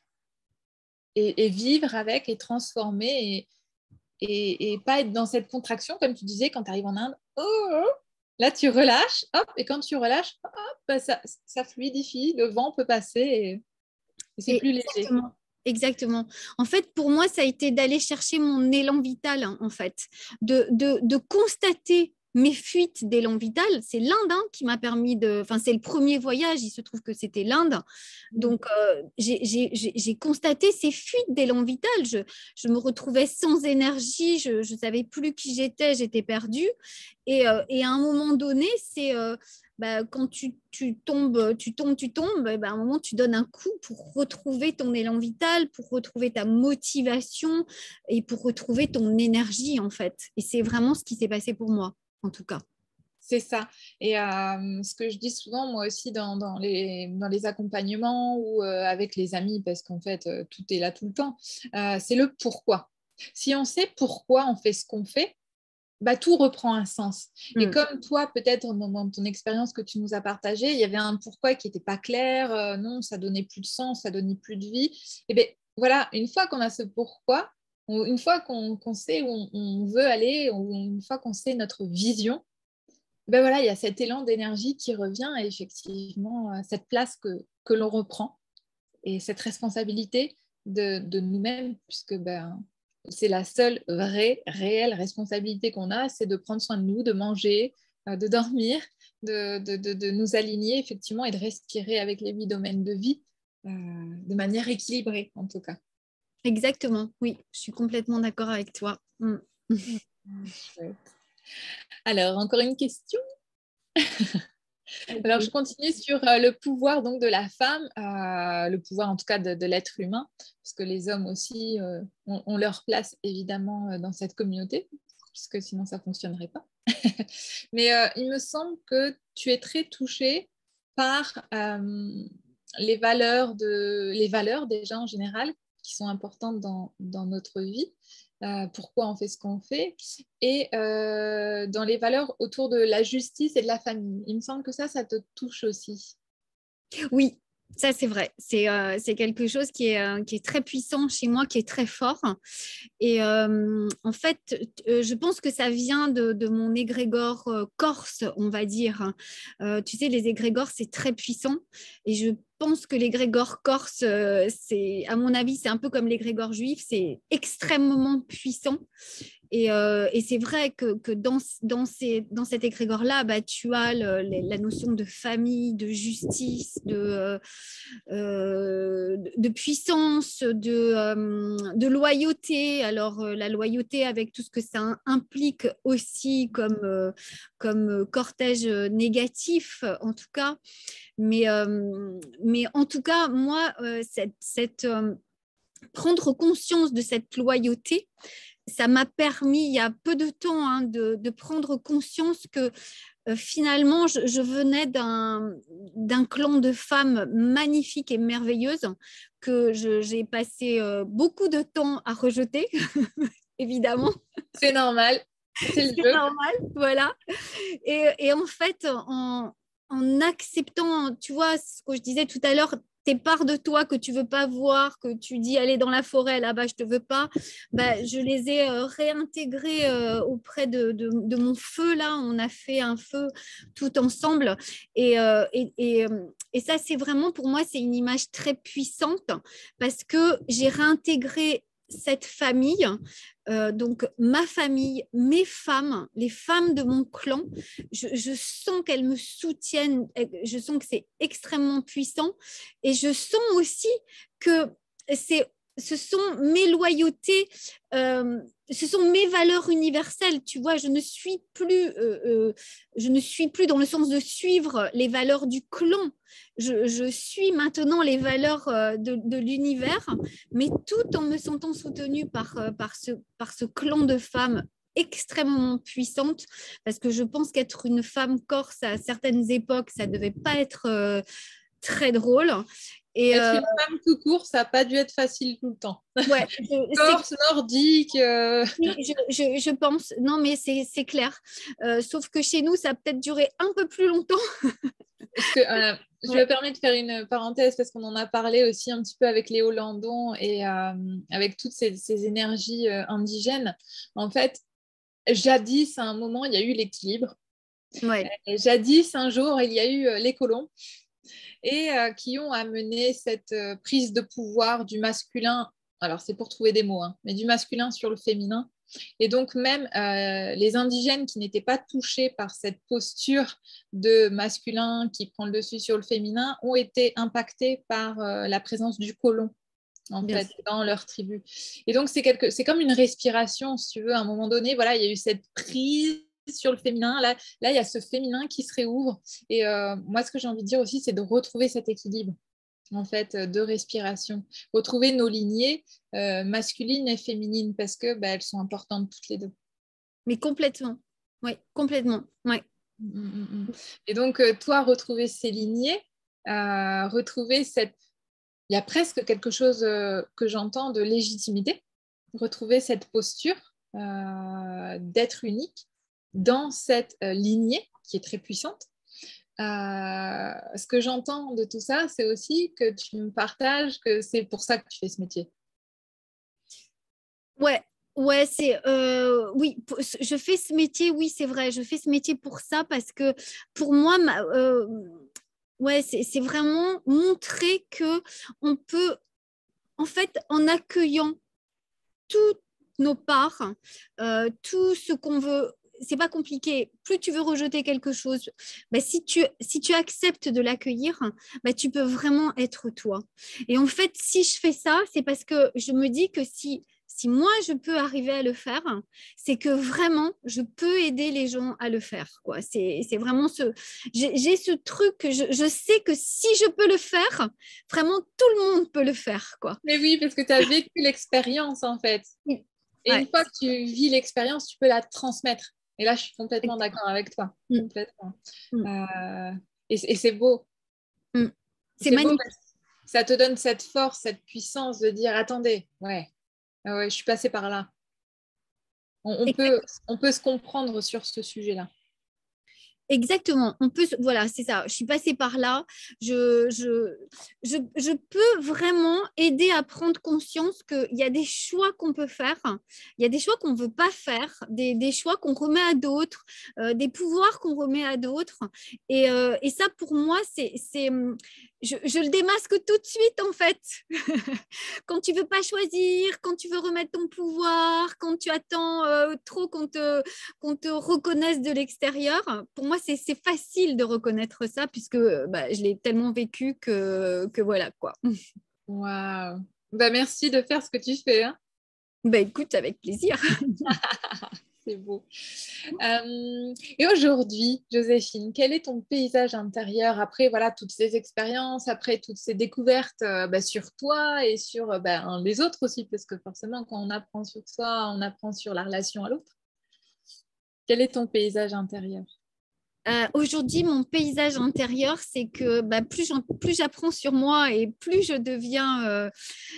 vivre avec et transformer et pas être dans cette contraction, comme tu disais, quand tu arrives en Inde. Là, tu relâches, hop, et quand tu relâches, hop, ça fluidifie, le vent peut passer et c'est plus léger. Exactement. Exactement. En fait, pour moi, ça a été d'aller chercher mon élan vital, en fait, de constater mes fuites d'élan vital. C'est l'Inde qui m'a permis de... Enfin, c'est le premier voyage, il se trouve que c'était l'Inde. Donc, j'ai constaté ces fuites d'élan vital. Je me retrouvais sans énergie, je ne savais plus qui j'étais perdue. Et à un moment donné, c'est... quand tu tombes, à un moment, tu donnes un coup pour retrouver ton élan vital, pour retrouver ta motivation et pour retrouver ton énergie, en fait. Et c'est vraiment ce qui s'est passé pour moi, en tout cas. C'est ça. Et ce que je dis souvent, moi aussi, dans les accompagnements ou avec les amis, parce qu'en fait, tout est là tout le temps, c'est le pourquoi. Si on sait pourquoi on fait ce qu'on fait, tout reprend un sens. Et comme toi, peut-être dans ton expérience que tu nous as partagée, il y avait un pourquoi qui n'était pas clair, non, ça donnait plus de sens, ça donnait plus de vie. Et bien voilà, une fois qu'on a ce pourquoi, une fois qu'on sait où on veut aller, ou une fois qu'on sait notre vision, voilà, il y a cet élan d'énergie qui revient et effectivement, cette place que l'on reprend et cette responsabilité de nous-mêmes, puisque c'est la seule vraie, réelle responsabilité qu'on a, c'est de prendre soin de nous, de manger, de dormir, de nous aligner effectivement et de respirer avec les 8 domaines de vie de manière équilibrée en tout cas. Exactement, oui, je suis complètement d'accord avec toi. Chouette. Alors, encore une question. Alors, je continue sur le pouvoir donc, de la femme, le pouvoir en tout cas de l'être humain, parce que les hommes aussi ont leur place évidemment dans cette communauté, puisque sinon ça ne fonctionnerait pas. Mais il me semble que tu es très touchée par les valeurs déjà en général, qui sont importantes dans notre vie. pourquoi on fait ce qu'on fait, et dans les valeurs autour de la justice et de la famille. Il me semble que ça te touche aussi. Oui, ça c'est vrai. C'est quelque chose qui est très puissant chez moi, qui est très fort. Et en fait, je pense que ça vient de mon égrégore corse, on va dire. Tu sais, les égrégores, c'est très puissant. Et je pense que l'égrégore corse, à mon avis, c'est un peu comme l'égrégore juif, c'est extrêmement puissant. Et c'est vrai que dans cet égrégore-là, bah, tu as la notion de famille, de justice, de puissance, de loyauté. Alors, la loyauté avec tout ce que ça implique aussi comme cortège négatif, en tout cas. Mais en tout cas, moi, prendre conscience de cette loyauté, ça m'a permis, il y a peu de temps, hein, de prendre conscience que finalement, je venais d'un clan de femmes magnifiques et merveilleuses que j'ai passé beaucoup de temps à rejeter, évidemment. C'est normal, c'est le C'est jeu. normal, voilà. Et en fait, en acceptant, tu vois, ce que je disais tout à l'heure, tes parts de toi que tu veux pas voir, que tu dis aller dans la forêt, là-bas, je te veux pas, bah, je les ai réintégrées auprès de mon feu, là. On a fait un feu tout ensemble. Et ça, c'est vraiment, pour moi, c'est une image très puissante parce que j'ai réintégré cette famille, donc ma famille, mes femmes, les femmes de mon clan, je sens qu'elles me soutiennent, je sens que c'est extrêmement puissant et je sens aussi que ce sont mes loyautés, ce sont mes valeurs universelles, tu vois, je ne suis plus dans le sens de suivre les valeurs du clan, je suis maintenant les valeurs de l'univers, mais tout en me sentant soutenue par ce clan de femmes extrêmement puissante parce que je pense qu'être une femme corse à certaines époques, ça ne devait pas être très drôle. Et Être une femme tout court, ça n'a pas dû être facile tout le temps. ouais, Corse, nordique. je pense, non, mais c'est clair. Sauf que chez nous, ça a peut-être duré un peu plus longtemps. Parce que, je me permets de faire une parenthèse parce qu'on en a parlé aussi un petit peu avec Léo Landon et avec toutes ces énergies indigènes. En fait, jadis, à un moment, il y a eu l'équilibre. Ouais. Et jadis, un jour, il y a eu les colons et qui ont amené cette prise de pouvoir du masculin. Alors, c'est pour trouver des mots, hein, mais du masculin sur le féminin. Et donc, même les indigènes qui n'étaient pas touchés par cette posture de masculin qui prend le dessus sur le féminin ont été impactés par la présence du colon, en Bien fait, sûr. dans leur tribu. Et donc, c'est comme une respiration, si tu veux. À un moment donné, voilà, il y a eu cette prise sur le féminin. Là, il y a ce féminin qui se réouvre. Et moi, ce que j'ai envie de dire aussi, c'est de retrouver cet équilibre, en fait, de respiration. Retrouver nos lignées masculines et féminines parce que bah, elles sont importantes toutes les deux. Mais complètement. Oui, complètement. Ouais. Mm, mm, mm. Et donc, toi, retrouver ces lignées, retrouver cette... Il y a presque quelque chose que j'entends de légitimité, retrouver cette posture d'être unique dans cette lignée qui est très puissante. Ce que j'entends de tout ça, c'est aussi que tu me partages que c'est pour ça que tu fais ce métier. Ouais, ouais, oui, je fais ce métier, oui, c'est vrai, je fais ce métier pour ça parce que pour moi, ouais, c'est vraiment montrer que on peut, en fait, en accueillant toutes nos parts, tout ce qu'on veut. C'est pas compliqué. Plus tu veux rejeter quelque chose, bah, si tu acceptes de l'accueillir, bah, tu peux vraiment être toi. Et en fait, si je fais ça, c'est parce que je me dis que si moi je peux arriver à le faire, c'est que vraiment je peux aider les gens à le faire. Quoi. C'est vraiment j'ai ce truc que je sais que si je peux le faire, vraiment tout le monde peut le faire. Quoi. Mais oui, parce que tu as vécu l'expérience en fait. Oui. Et une Ouais. fois que tu vis l'expérience, tu peux la transmettre. Et là, je suis complètement d'accord avec toi. Mm. Complètement. Mm. Euh, et c'est beau. Mm. C'est C'est beau magnifique. parce que ça te donne cette force, cette puissance de dire, attendez, ouais, ah ouais, je suis passée par là. On peut se comprendre sur ce sujet-là. Exactement, voilà, c'est ça. Je suis passée par là. Je peux vraiment aider à prendre conscience qu'il y a des choix qu'on peut faire, il y a des choix qu'on ne veut pas faire, des choix qu'on remet à d'autres, des pouvoirs qu'on remet à d'autres. Et ça, pour moi, je le démasque tout de suite, en fait. Quand tu veux pas choisir, quand tu veux remettre ton pouvoir, quand tu attends trop qu'on te reconnaisse de l'extérieur. Pour moi, c'est facile de reconnaître ça puisque je l'ai tellement vécu que voilà quoi. Waouh. Merci de faire ce que tu fais. Hein. Écoute, avec plaisir. C'est beau. Et aujourd'hui, Joséphine, quel est ton paysage intérieur après voilà, toutes ces expériences, après toutes ces découvertes sur toi et sur les autres aussi, parce que forcément, quand on apprend sur soi, on apprend sur la relation à l'autre. Quel est ton paysage intérieur? Aujourd'hui, mon paysage intérieur, c'est que plus j'apprends sur moi et plus je deviens,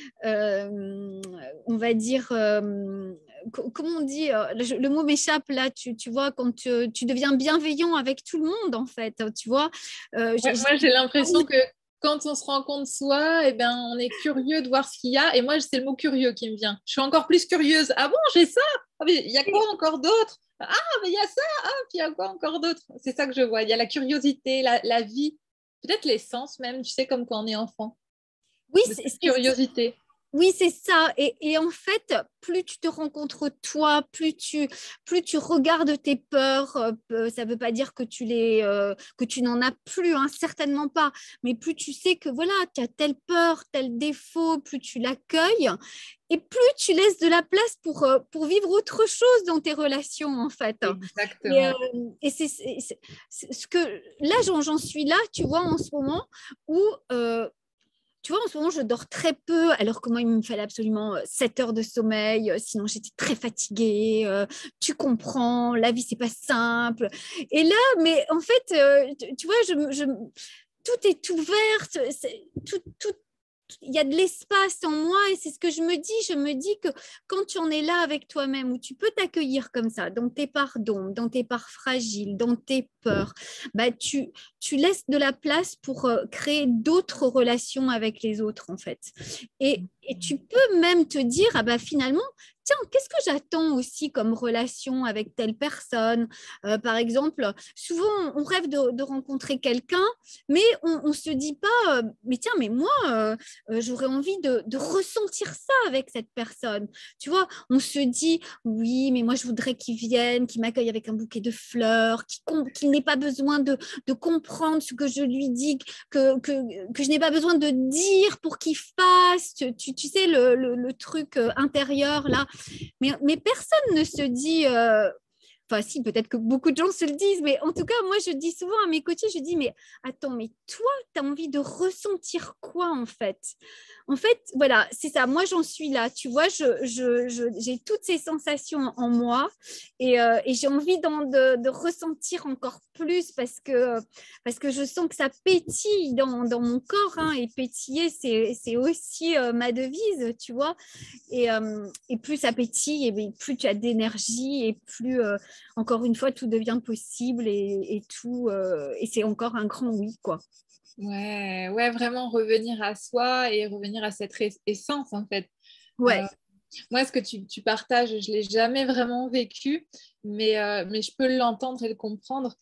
on va dire, comment on dit, le mot m'échappe là, tu vois, quand tu deviens bienveillant avec tout le monde, en fait, tu vois. Moi, j'ai l'impression que quand on se rend compte de soi, on est curieux de voir ce qu'il y a. Et moi, c'est le mot curieux qui me vient. Je suis encore plus curieuse. Ah bon, j'ai ça? Ah, mais il y a quoi encore d'autre? Ah, mais il y a ça. Ah, puis il y a quoi encore d'autre? C'est ça que je vois. Il y a la curiosité, la vie, peut-être l'essence même, tu sais, comme quand on est enfant. Oui, c'est curiosité. Oui, c'est ça. Et en fait, plus tu te rencontres toi, plus tu regardes tes peurs. Ça ne veut pas dire que que tu n'en as plus, hein, certainement pas. Mais plus tu sais que voilà, tu as telle peur, tel défaut, plus tu l'accueilles et plus tu laisses de la place pour vivre autre chose dans tes relations, en fait. Exactement. Et c'est ce que là, j'en suis là, tu vois, en ce moment où tu vois, en ce moment, je dors très peu, alors que moi, il me fallait absolument 7 heures de sommeil, sinon j'étais très fatiguée. Tu comprends, la vie, c'est pas simple. Et là, mais en fait, tu vois, tout est ouvert, il y a de l'espace en moi et c'est ce que je me dis. Je me dis que quand tu en es là avec toi-même, où tu peux t'accueillir comme ça, dans tes parts d'ombre, dans tes parts fragiles, dans tes peurs, tu laisses de la place pour créer d'autres relations avec les autres, en fait. Et tu peux même te dire, finalement, tiens, qu'est-ce que j'attends aussi comme relation avec telle personne? Par exemple, souvent, on rêve de rencontrer quelqu'un, mais on ne se dit pas, mais tiens, mais moi, j'aurais envie de ressentir ça avec cette personne. Tu vois, on se dit, oui, mais moi, je voudrais qu'il vienne, qu'il m'accueille avec un bouquet de fleurs, qu'il n'ait pas besoin de comprendre ce que je lui dis, que je n'ai pas besoin de dire pour qu'il fasse. Tu sais, le truc intérieur, là. Mais personne ne se dit... Enfin, si, peut-être que beaucoup de gens se le disent, mais en tout cas, moi, je dis souvent à mes coachés, je dis, mais attends, mais toi, tu as envie de ressentir quoi, en fait? En fait, voilà, c'est ça. Moi, j'en suis là. Tu vois, j'ai toutes ces sensations en moi et j'ai envie de ressentir encore plus parce que je sens que ça pétille dans mon corps. Hein, et pétiller, c'est aussi ma devise, tu vois. Et plus ça pétille, et plus tu as d'énergie et plus, encore une fois, tout devient possible et tout. Et c'est encore un grand oui, quoi. Ouais, vraiment revenir à soi et revenir à cette essence, en fait. Ouais. Moi, ce que tu partages, je ne l'ai jamais vraiment vécu, mais je peux l'entendre et le comprendre.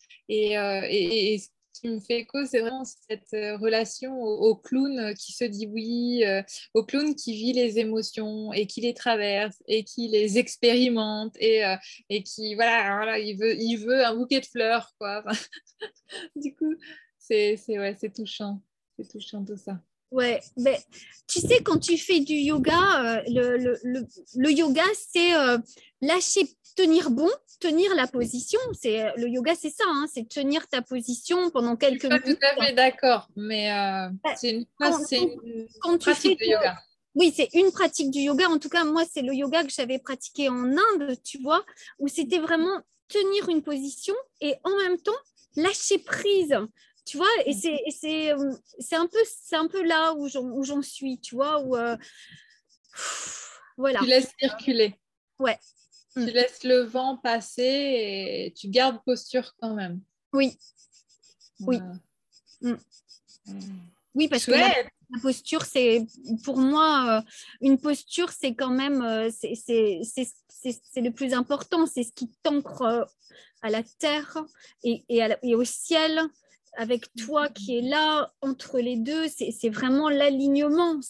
Et ce qui me fait écho, c'est vraiment cette relation au clown qui se dit oui, au clown qui vit les émotions et qui les traverse et qui les expérimente et qui, voilà, il veut un bouquet de fleurs, quoi. Du coup, ouais, c'est touchant. C'est touchant tout ça. Ouais, mais tu sais, quand tu fais du yoga, le yoga, c'est lâcher, tenir bon, tenir la position. Le yoga, c'est ça, hein, c'est tenir ta position pendant quelques minutes. Je suis pas tout à fait d'accord, mais c'est une pratique de yoga. Oui, c'est une pratique du yoga. En tout cas, moi, c'est le yoga que j'avais pratiqué en Inde, tu vois, où c'était vraiment tenir une position et en même temps lâcher prise. Tu vois, et c'est un peu là où j'en suis, tu vois, où voilà. Tu laisses circuler. Ouais. Tu laisses le vent passer et tu gardes posture quand même. Oui, oui. Wow. Oui, parce que Chouette. la posture, c'est pour moi, une posture, c'est quand même, c'est le plus important, c'est ce qui t'ancre à la terre et au ciel, avec toi qui est là entre les deux, c'est vraiment l'alignement,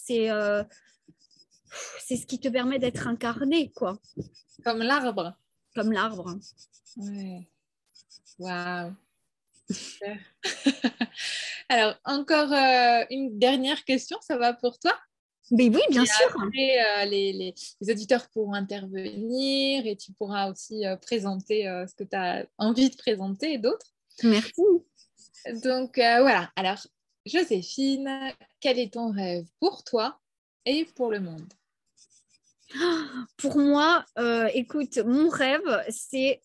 c'est ce qui te permet d'être incarné, quoi, Comme l'arbre. comme l'arbre. Ouais. Waouh. Super. Alors, encore une dernière question, ça va pour toi? Mais oui, bien Et sûr. après, les auditeurs pourront intervenir et tu pourras aussi présenter ce que tu as envie de présenter et d'autres. Merci. Donc, voilà. Alors, Joséphine, quel est ton rêve pour toi et pour le monde? Pour moi, écoute, mon rêve, c'est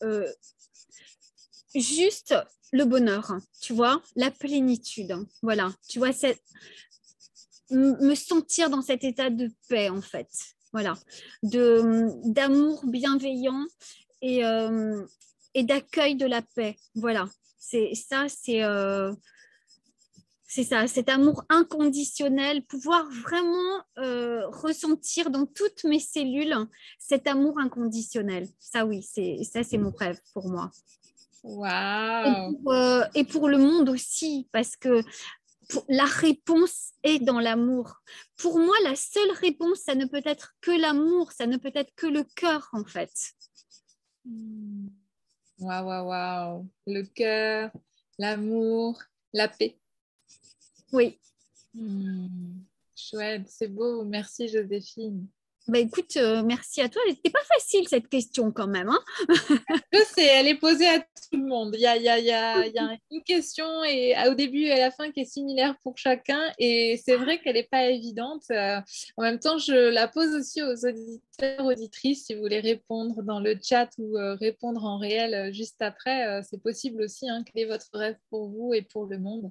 juste le bonheur, tu vois, la plénitude. Voilà, tu vois, me sentir dans cet état de paix, en fait. Voilà, d'amour bienveillant et d'accueil de la paix. Voilà, c'est ça, cet amour inconditionnel, pouvoir vraiment ressentir dans toutes mes cellules cet amour inconditionnel. Ça, oui, c'est mon rêve pour moi. Waouh! Et pour le monde aussi, parce que la réponse est dans l'amour. Pour moi, la seule réponse, ça ne peut être que l'amour, ça ne peut être que le cœur, en fait. Waouh, waouh, waouh! Le cœur, l'amour, la paix. Oui. Chouette, c'est beau. Merci, Joséphine. Bah, écoute, merci à toi. C'était pas facile cette question quand même, hein. Je sais, elle est posée à tout le monde. Il y a une question et, au début et à la fin qui est similaire pour chacun. Et c'est vrai qu'elle n'est pas évidente. En même temps, je la pose aussi aux auditeurs, auditrices, si vous voulez répondre dans le chat ou répondre en réel juste après. C'est possible aussi. Hein, quel est votre rêve pour vous et pour le monde?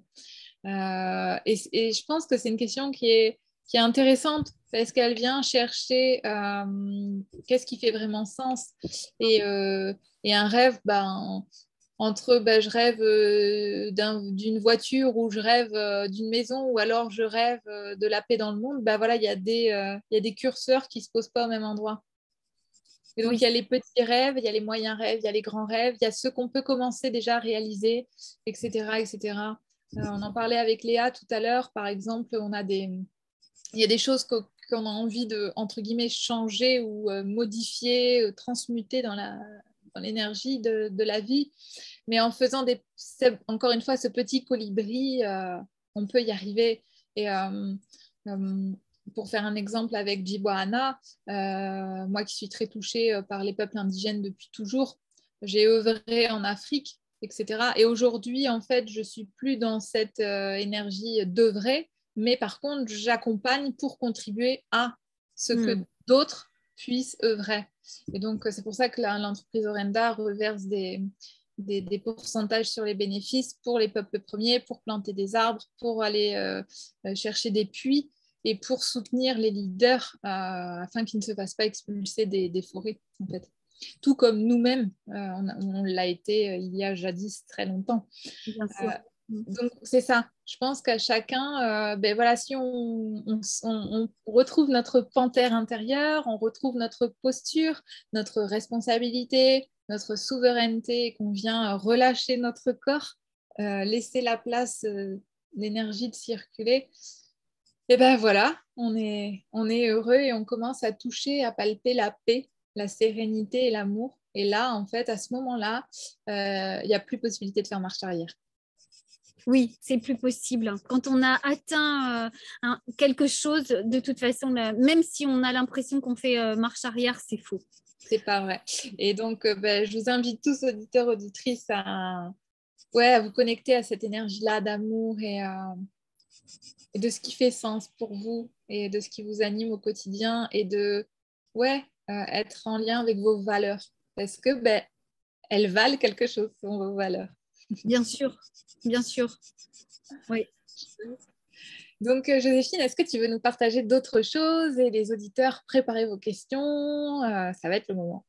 Et je pense que c'est une question qui est intéressante parce qu'elle vient chercher qu'est-ce qui fait vraiment sens. Et, euh, et un rêve, entre je rêve d'une voiture ou je rêve d'une maison ou alors je rêve de la paix dans le monde, voilà, il y a des curseurs qui ne se posent pas au même endroit. Et donc, Oui, il y a les petits rêves, il y a les moyens rêves, il y a les grands rêves, il y a ceux qu'on peut commencer déjà à réaliser, etc. etc. On en parlait avec Léa tout à l'heure, par exemple, il y a des choses qu'on a envie de, entre guillemets, changer ou modifier, transmuter dans l'énergie de la vie. Mais en faisant encore une fois ce petit colibri, on peut y arriver. Et euh, pour faire un exemple avec Jiboana, moi qui suis très touchée par les peuples indigènes depuis toujours, j'ai œuvré en Afrique, etc. Et aujourd'hui, en fait, je suis plus dans cette énergie d'œuvrer, mais par contre, j'accompagne pour contribuer à ce que d'autres puissent œuvrer. Et donc, c'est pour ça que l'entreprise Orenda reverse des pourcentages sur les bénéfices pour les peuples premiers, pour planter des arbres, pour aller chercher des puits et pour soutenir les leaders afin qu'ils ne se fassent pas expulser des forêts, en fait. Tout comme nous-mêmes, on l'a été il y a jadis très longtemps. bien sûr. Donc, c'est ça. Je pense qu'à chacun, voilà, si on retrouve notre panthère intérieure, on retrouve notre posture, notre responsabilité, notre souveraineté, et qu'on vient relâcher notre corps, laisser la place, l'énergie de circuler, et ben voilà, on est heureux et on commence à toucher, à palper la paix, la sérénité et l'amour. Et là, en fait, à ce moment-là, il n'y a plus possibilité de faire marche arrière. Oui, c'est plus possible. Quand on a atteint quelque chose, de toute façon, même si on a l'impression qu'on fait marche arrière, c'est faux. C'est pas vrai. Et donc, je vous invite tous, auditeurs, auditrices, à vous connecter à cette énergie-là d'amour et de ce qui fait sens pour vous et de ce qui vous anime au quotidien et de être en lien avec vos valeurs. Parce que elles valent quelque chose, sont vos valeurs. Bien sûr, bien sûr. Oui. Donc, Joséphine, est-ce que tu veux nous partager d'autres choses et les auditeurs, préparez vos questions, ça va être le moment.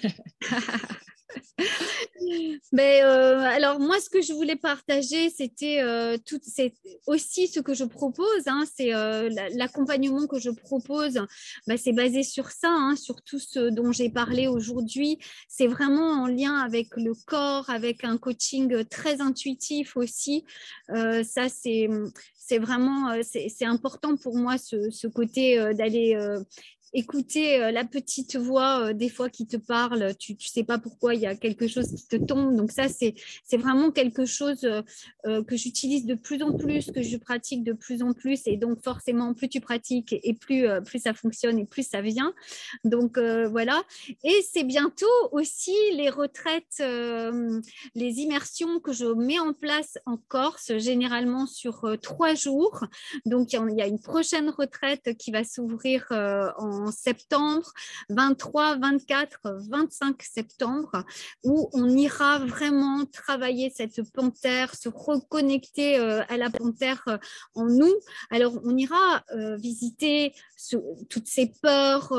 Mais alors moi, ce que je voulais partager, c'était c'est aussi ce que je propose. Hein, c'est l'accompagnement que je propose. Bah, c'est basé sur ça, hein, sur tout ce dont j'ai parlé aujourd'hui. C'est vraiment en lien avec le corps, avec un coaching très intuitif aussi. Ça, c'est vraiment c'est important pour moi ce côté d'aller écouter la petite voix des fois qui te parle, tu sais pas pourquoi il y a quelque chose qui te tombe. Donc ça, c'est vraiment quelque chose que j'utilise de plus en plus, que je pratique de plus en plus. Et donc forcément, plus tu pratiques et plus ça fonctionne et plus ça vient. Donc voilà. Et c'est bientôt aussi les retraites, les immersions que je mets en place en Corse, généralement sur 3 jours. Donc il y a une prochaine retraite qui va s'ouvrir en septembre, 23, 24, 25 septembre, où on ira vraiment travailler cette panthère, se reconnecter à la panthère en nous. Alors, on ira visiter toutes ces peurs,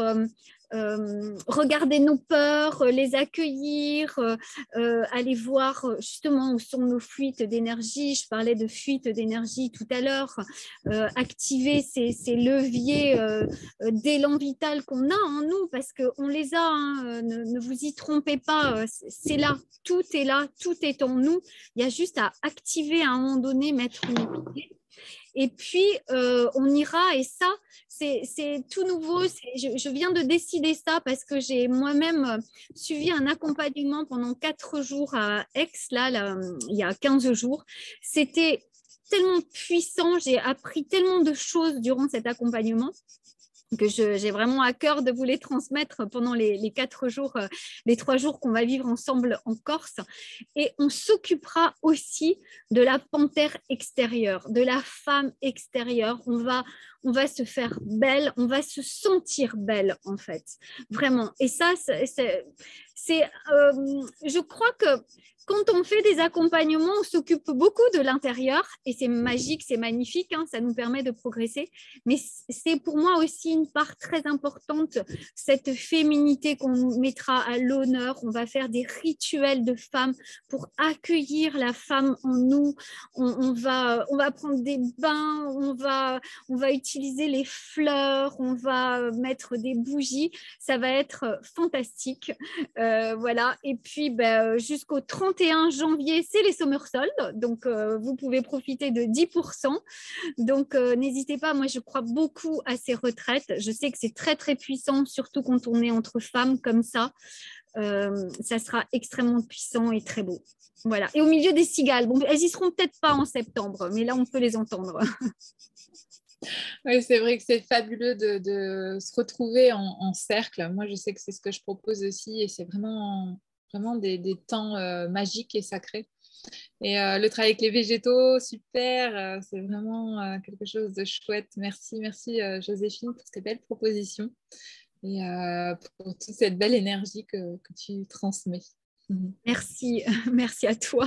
regarder nos peurs, les accueillir, aller voir justement où sont nos fuites d'énergie. Je parlais de fuites d'énergie tout à l'heure, activer ces leviers d'élan vital qu'on a en nous, parce qu'on les a, hein, ne vous y trompez pas, c'est là, tout est là, tout est en nous. Il y a juste à activer à un moment donné, mettre une pied. Et puis, on ira, et ça, c'est tout nouveau. Je viens de décider ça parce que j'ai moi-même suivi un accompagnement pendant 4 jours à Aix, là, il y a 15 jours. C'était tellement puissant, j'ai appris tellement de choses durant cet accompagnement que j'ai vraiment à cœur de vous les transmettre pendant les 4 jours, les 3 jours qu'on va vivre ensemble en Corse. Et on s'occupera aussi de la panthère extérieure, de la femme extérieure. On va se faire belle, on va se sentir belle en fait, vraiment. Et ça, je crois que quand on fait des accompagnements, on s'occupe beaucoup de l'intérieur et c'est magique, c'est magnifique, hein, ça nous permet de progresser. Mais c'est pour moi aussi une part très importante, cette féminité qu'on mettra à l'honneur. On va faire des rituels de femmes pour accueillir la femme en nous. On va prendre des bains, on va utiliser les fleurs, on va mettre des bougies. Ça va être fantastique. Voilà. Et puis, jusqu'au 31 janvier, c'est les Summersoldes. Donc, vous pouvez profiter de 10%. Donc, n'hésitez pas. Moi, je crois beaucoup à ces retraites. Je sais que c'est très, très puissant, surtout quand on est entre femmes comme ça. Ça sera extrêmement puissant et très beau. Voilà. Et au milieu des cigales. Bon, elles y seront peut-être pas en septembre, mais là, on peut les entendre. Oui, c'est vrai que c'est fabuleux de se retrouver en cercle. Moi, je sais que c'est ce que je propose aussi et c'est vraiment, vraiment des temps magiques et sacrés. Et le travail avec les végétaux, super, c'est vraiment quelque chose de chouette. Merci, merci Joséphine pour ces belles propositions et pour toute cette belle énergie que tu transmets. Merci, merci à toi.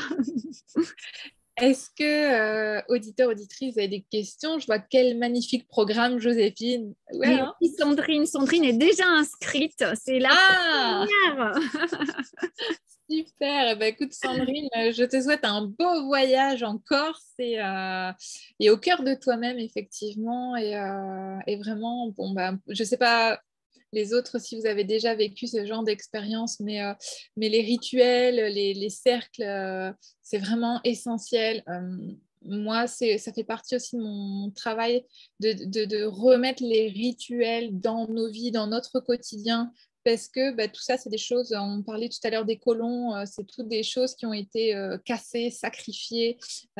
Est-ce que, auditeurs, auditrices, vous avez des questions? Je vois quel magnifique programme, Joséphine. Ouais, Mais hein. oui, Sandrine est déjà inscrite. C'est la première. Super. Eh ben, écoute, Sandrine, je te souhaite un beau voyage en Corse et au cœur de toi-même, effectivement. Et vraiment, bon, je ne sais pas les autres si vous avez déjà vécu ce genre d'expérience, mais les rituels, les cercles, c'est vraiment essentiel. Moi, ça fait partie aussi de mon travail de remettre les rituels dans nos vies, dans notre quotidien, parce que tout ça, c'est des choses, on parlait tout à l'heure des colons, c'est toutes des choses qui ont été cassées, sacrifiées,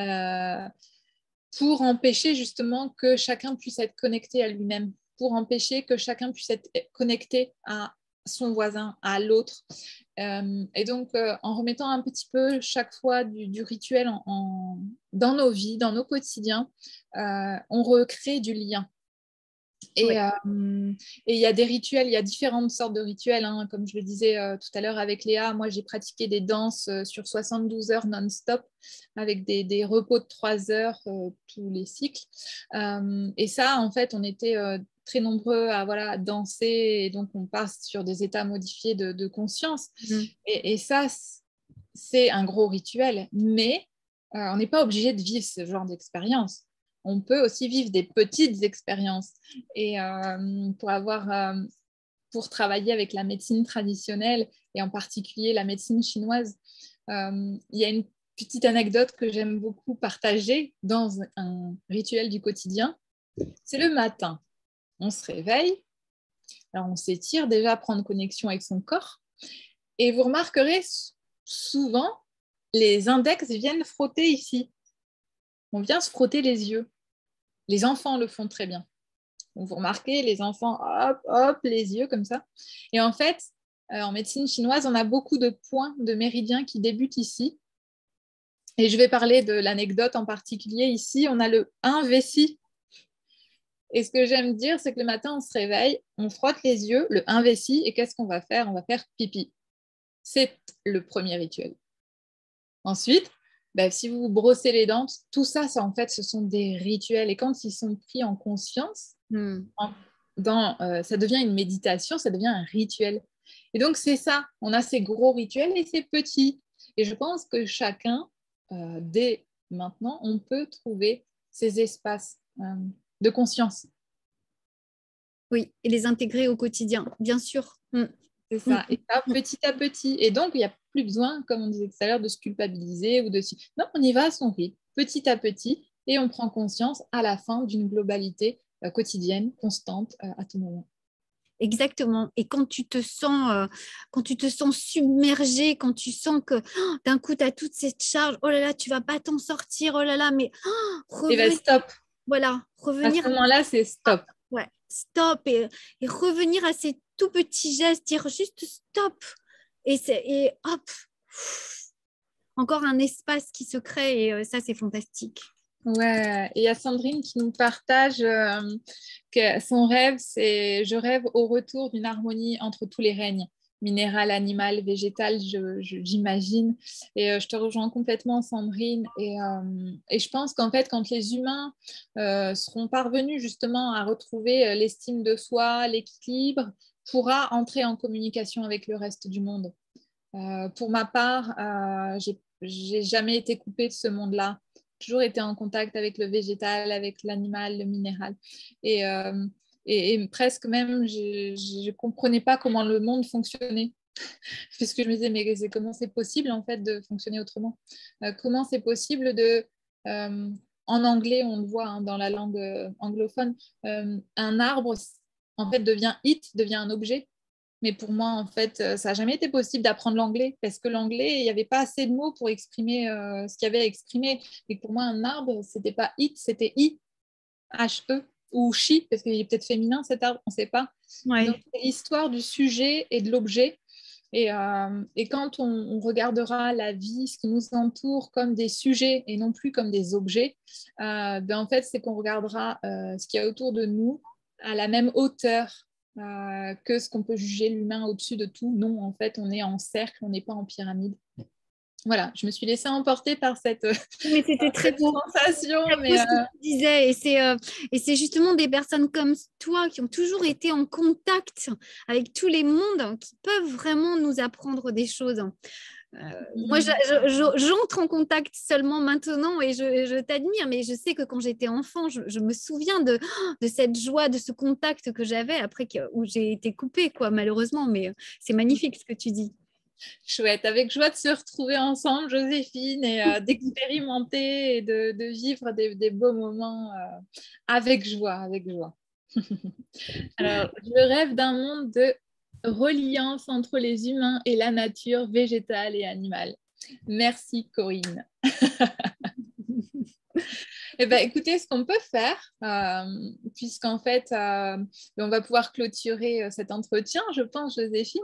pour empêcher justement que chacun puisse être connecté à lui-même, pour empêcher que chacun puisse être connecté à son voisin, à l'autre. Et donc, en remettant un petit peu chaque fois du rituel dans nos vies, dans nos quotidiens, on recrée du lien. Et il y a des rituels, il y a différentes sortes de rituels, hein. Comme je le disais tout à l'heure avec Léa, moi j'ai pratiqué des danses sur 72 heures non-stop avec des repos de 3 heures tous les cycles. Et ça, en fait, on était très nombreux à voilà, danser et donc on passe sur des états modifiés de conscience. Et ça, c'est un gros rituel, mais on n'est pas obligé de vivre ce genre d'expérience. On peut aussi vivre des petites expériences. Et pour travailler avec la médecine traditionnelle et en particulier la médecine chinoise, il y a une petite anecdote que j'aime beaucoup partager dans un rituel du quotidien. C'est le matin. On se réveille, alors on s'étire déjà, prendre connexion avec son corps. Et vous remarquerez souvent, les index viennent frotter ici. On vient se frotter les yeux. Les enfants le font très bien. Donc, vous remarquez, les enfants, hop, hop, les yeux comme ça. Et en fait, en médecine chinoise, on a beaucoup de points de méridiens qui débutent ici. Et je vais parler de l'anecdote en particulier. Ici, on a le 1 vessie. Et ce que j'aime dire, c'est que le matin, on se réveille, on frotte les yeux, le 1 vessie, et qu'est-ce qu'on va faire? On va faire pipi. C'est le premier rituel. Ensuite, si vous vous brossez les dents, tout ça, en fait, ce sont des rituels. Et quand ils sont pris en conscience, ça devient une méditation, ça devient un rituel. Et donc, c'est ça. On a ces gros rituels et ces petits. Et je pense que chacun, dès maintenant, on peut trouver ces espaces de conscience. Oui, et les intégrer au quotidien, bien sûr. C'est ça, et ça petit à petit. Et donc, il n'y a plus besoin, comme on disait tout à l'heure, de se culpabiliser ou de... Non, on y va à son rythme, petit à petit, et on prend conscience à la fin d'une globalité quotidienne, constante, à tout moment. Exactement. Et quand tu te sens submergé, quand tu sens que d'un coup, tu as toute cette charge, oh là là, tu vas pas t'en sortir, oh là là, mais Et stop. Voilà, revenir. À ce moment-là, c'est stop. Ouais, stop et revenir à ces tout petits gestes, dire juste stop. Et hop, encore un espace qui se crée et ça, c'est fantastique. Ouais, et il y a Sandrine qui nous partage que son rêve, c'est je rêve au retour d'une harmonie entre tous les règnes, minéral, animal, végétal, j'imagine. Et je te rejoins complètement, Sandrine. Et je pense qu'en fait, quand les humains seront parvenus justement à retrouver l'estime de soi, l'équilibre, pourra entrer en communication avec le reste du monde. Pour ma part, j'ai jamais été coupée de ce monde-là. Toujours été en contact avec le végétal, avec l'animal, le minéral. Et presque même, je ne comprenais pas comment le monde fonctionnait. Puisque je me disais, mais comment c'est possible en fait de fonctionner autrement? Comment c'est possible de... en anglais, on le voit hein, dans la langue anglophone, un arbre en fait devient un objet. Mais pour moi, en fait, ça n'a jamais été possible d'apprendre l'anglais parce que l'anglais, il n'y avait pas assez de mots pour exprimer ce qu'il y avait à exprimer. Et pour moi, un arbre, ce n'était pas it, c'était I, H-E, ou chi, parce qu'il est peut-être féminin cet arbre, on ne sait pas. Ouais. Donc, c'est l'histoire du sujet et de l'objet. Et quand on regardera la vie, ce qui nous entoure comme des sujets et non plus comme des objets, en fait, c'est qu'on regardera ce qu'il y a autour de nous à la même hauteur que ce qu'on peut juger l'humain au-dessus de tout. Non, en fait, on est en cercle, on n'est pas en pyramide. Voilà, je me suis laissée emporter par cette, mais c'était très beau. Sensation. Mais, ce que tu disais, et c'est justement des personnes comme toi qui ont toujours été en contact avec tous les mondes qui peuvent vraiment nous apprendre des choses. Moi, j'entre en contact seulement maintenant et je t'admire, mais je sais que quand j'étais enfant, je me souviens de cette joie, de ce contact que j'avais après où j'ai été coupée, quoi, malheureusement, mais c'est magnifique ce que tu dis. Chouette, avec joie de se retrouver ensemble, Joséphine, et d'expérimenter et de vivre des beaux moments avec joie, avec joie. Alors, je rêve d'un monde de reliance entre les humains et la nature végétale et animale. Merci Corinne. Eh ben, écoutez, ce qu'on peut faire, puisqu'en fait, on va pouvoir clôturer cet entretien, je pense, Joséphine.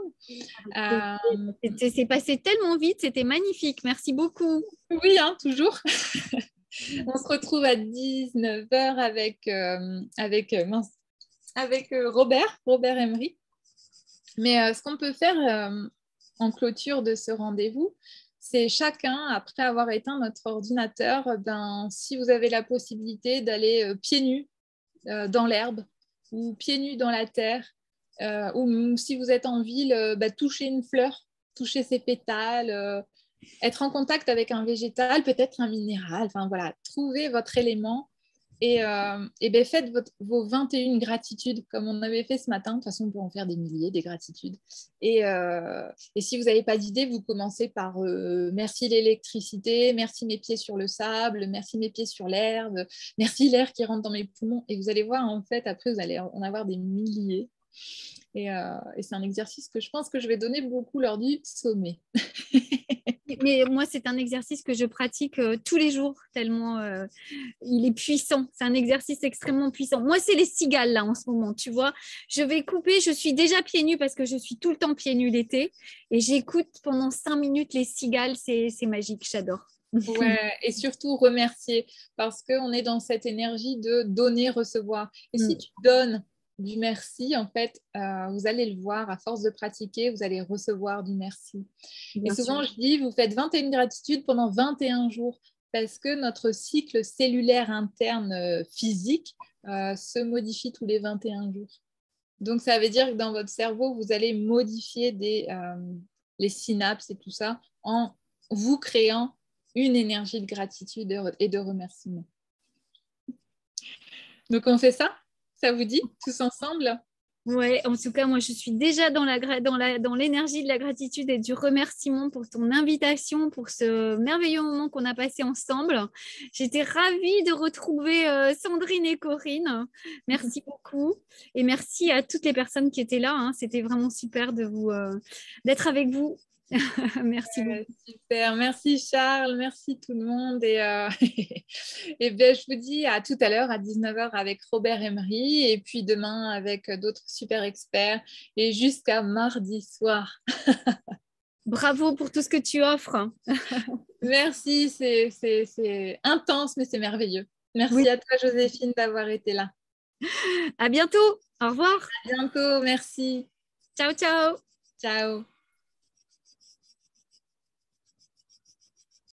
C'est passé tellement vite, c'était magnifique. Merci beaucoup. Oui, hein, toujours. On se retrouve à 19h avec mince, avec Robert Emery. Mais ce qu'on peut faire en clôture de ce rendez-vous, c'est chacun, après avoir éteint notre ordinateur, si vous avez la possibilité d'aller pieds nus dans l'herbe ou pieds nus dans la terre, ou si vous êtes en ville, toucher une fleur, toucher ses pétales, être en contact avec un végétal, peut-être un minéral, enfin voilà, trouver votre élément et faites vos 21 gratitudes comme on avait fait ce matin. De toute façon, on peut en faire des milliers, des gratitudes. Et si vous n'avez pas d'idée, vous commencez par merci l'électricité, merci mes pieds sur le sable, merci mes pieds sur l'herbe, merci l'air qui rentre dans mes poumons. Et vous allez voir, en fait, après, vous allez en avoir des milliers. Et c'est un exercice que je pense que je vais donner beaucoup lors du sommet. Mais moi, c'est un exercice que je pratique tous les jours, tellement il est puissant. C'est un exercice extrêmement puissant. Moi, c'est les cigales, là, en ce moment, tu vois. Je vais couper, je suis déjà pieds nus parce que je suis tout le temps pieds nus l'été. Et j'écoute pendant 5 minutes les cigales. C'est magique, j'adore. Ouais, et surtout remercier parce qu'on est dans cette énergie de donner, recevoir. Et si tu donnes du merci, en fait, vous allez le voir, à force de pratiquer, vous allez recevoir du merci. Bien et souvent, sûr. je dis, vous faites 21 gratitudes pendant 21 jours parce que notre cycle cellulaire interne physique se modifie tous les 21 jours. Donc, ça veut dire que dans votre cerveau, vous allez modifier les synapses et tout ça en vous créant une énergie de gratitude et de remerciement. Donc, on fait ça? Ça vous dit, tous ensemble? Ouais, en tout cas, moi, je suis déjà dans l'énergie de la gratitude et du remerciement pour ton invitation, pour ce merveilleux moment qu'on a passé ensemble. J'étais ravie de retrouver Sandrine et Corinne. Merci beaucoup. Et merci à toutes les personnes qui étaient là, hein. C'était vraiment super d'être avec vous. Merci beaucoup. Super, merci Charles, merci tout le monde. Et bien, je vous dis à tout à l'heure à 19h avec Robert Emery et puis demain avec d'autres super experts et jusqu'à mardi soir. Bravo pour tout ce que tu offres. Merci, c'est intense, mais c'est merveilleux. Merci Oui. à toi, Joséphine, d'avoir été là. À bientôt. Au revoir. À bientôt, merci. Ciao, ciao. Ciao.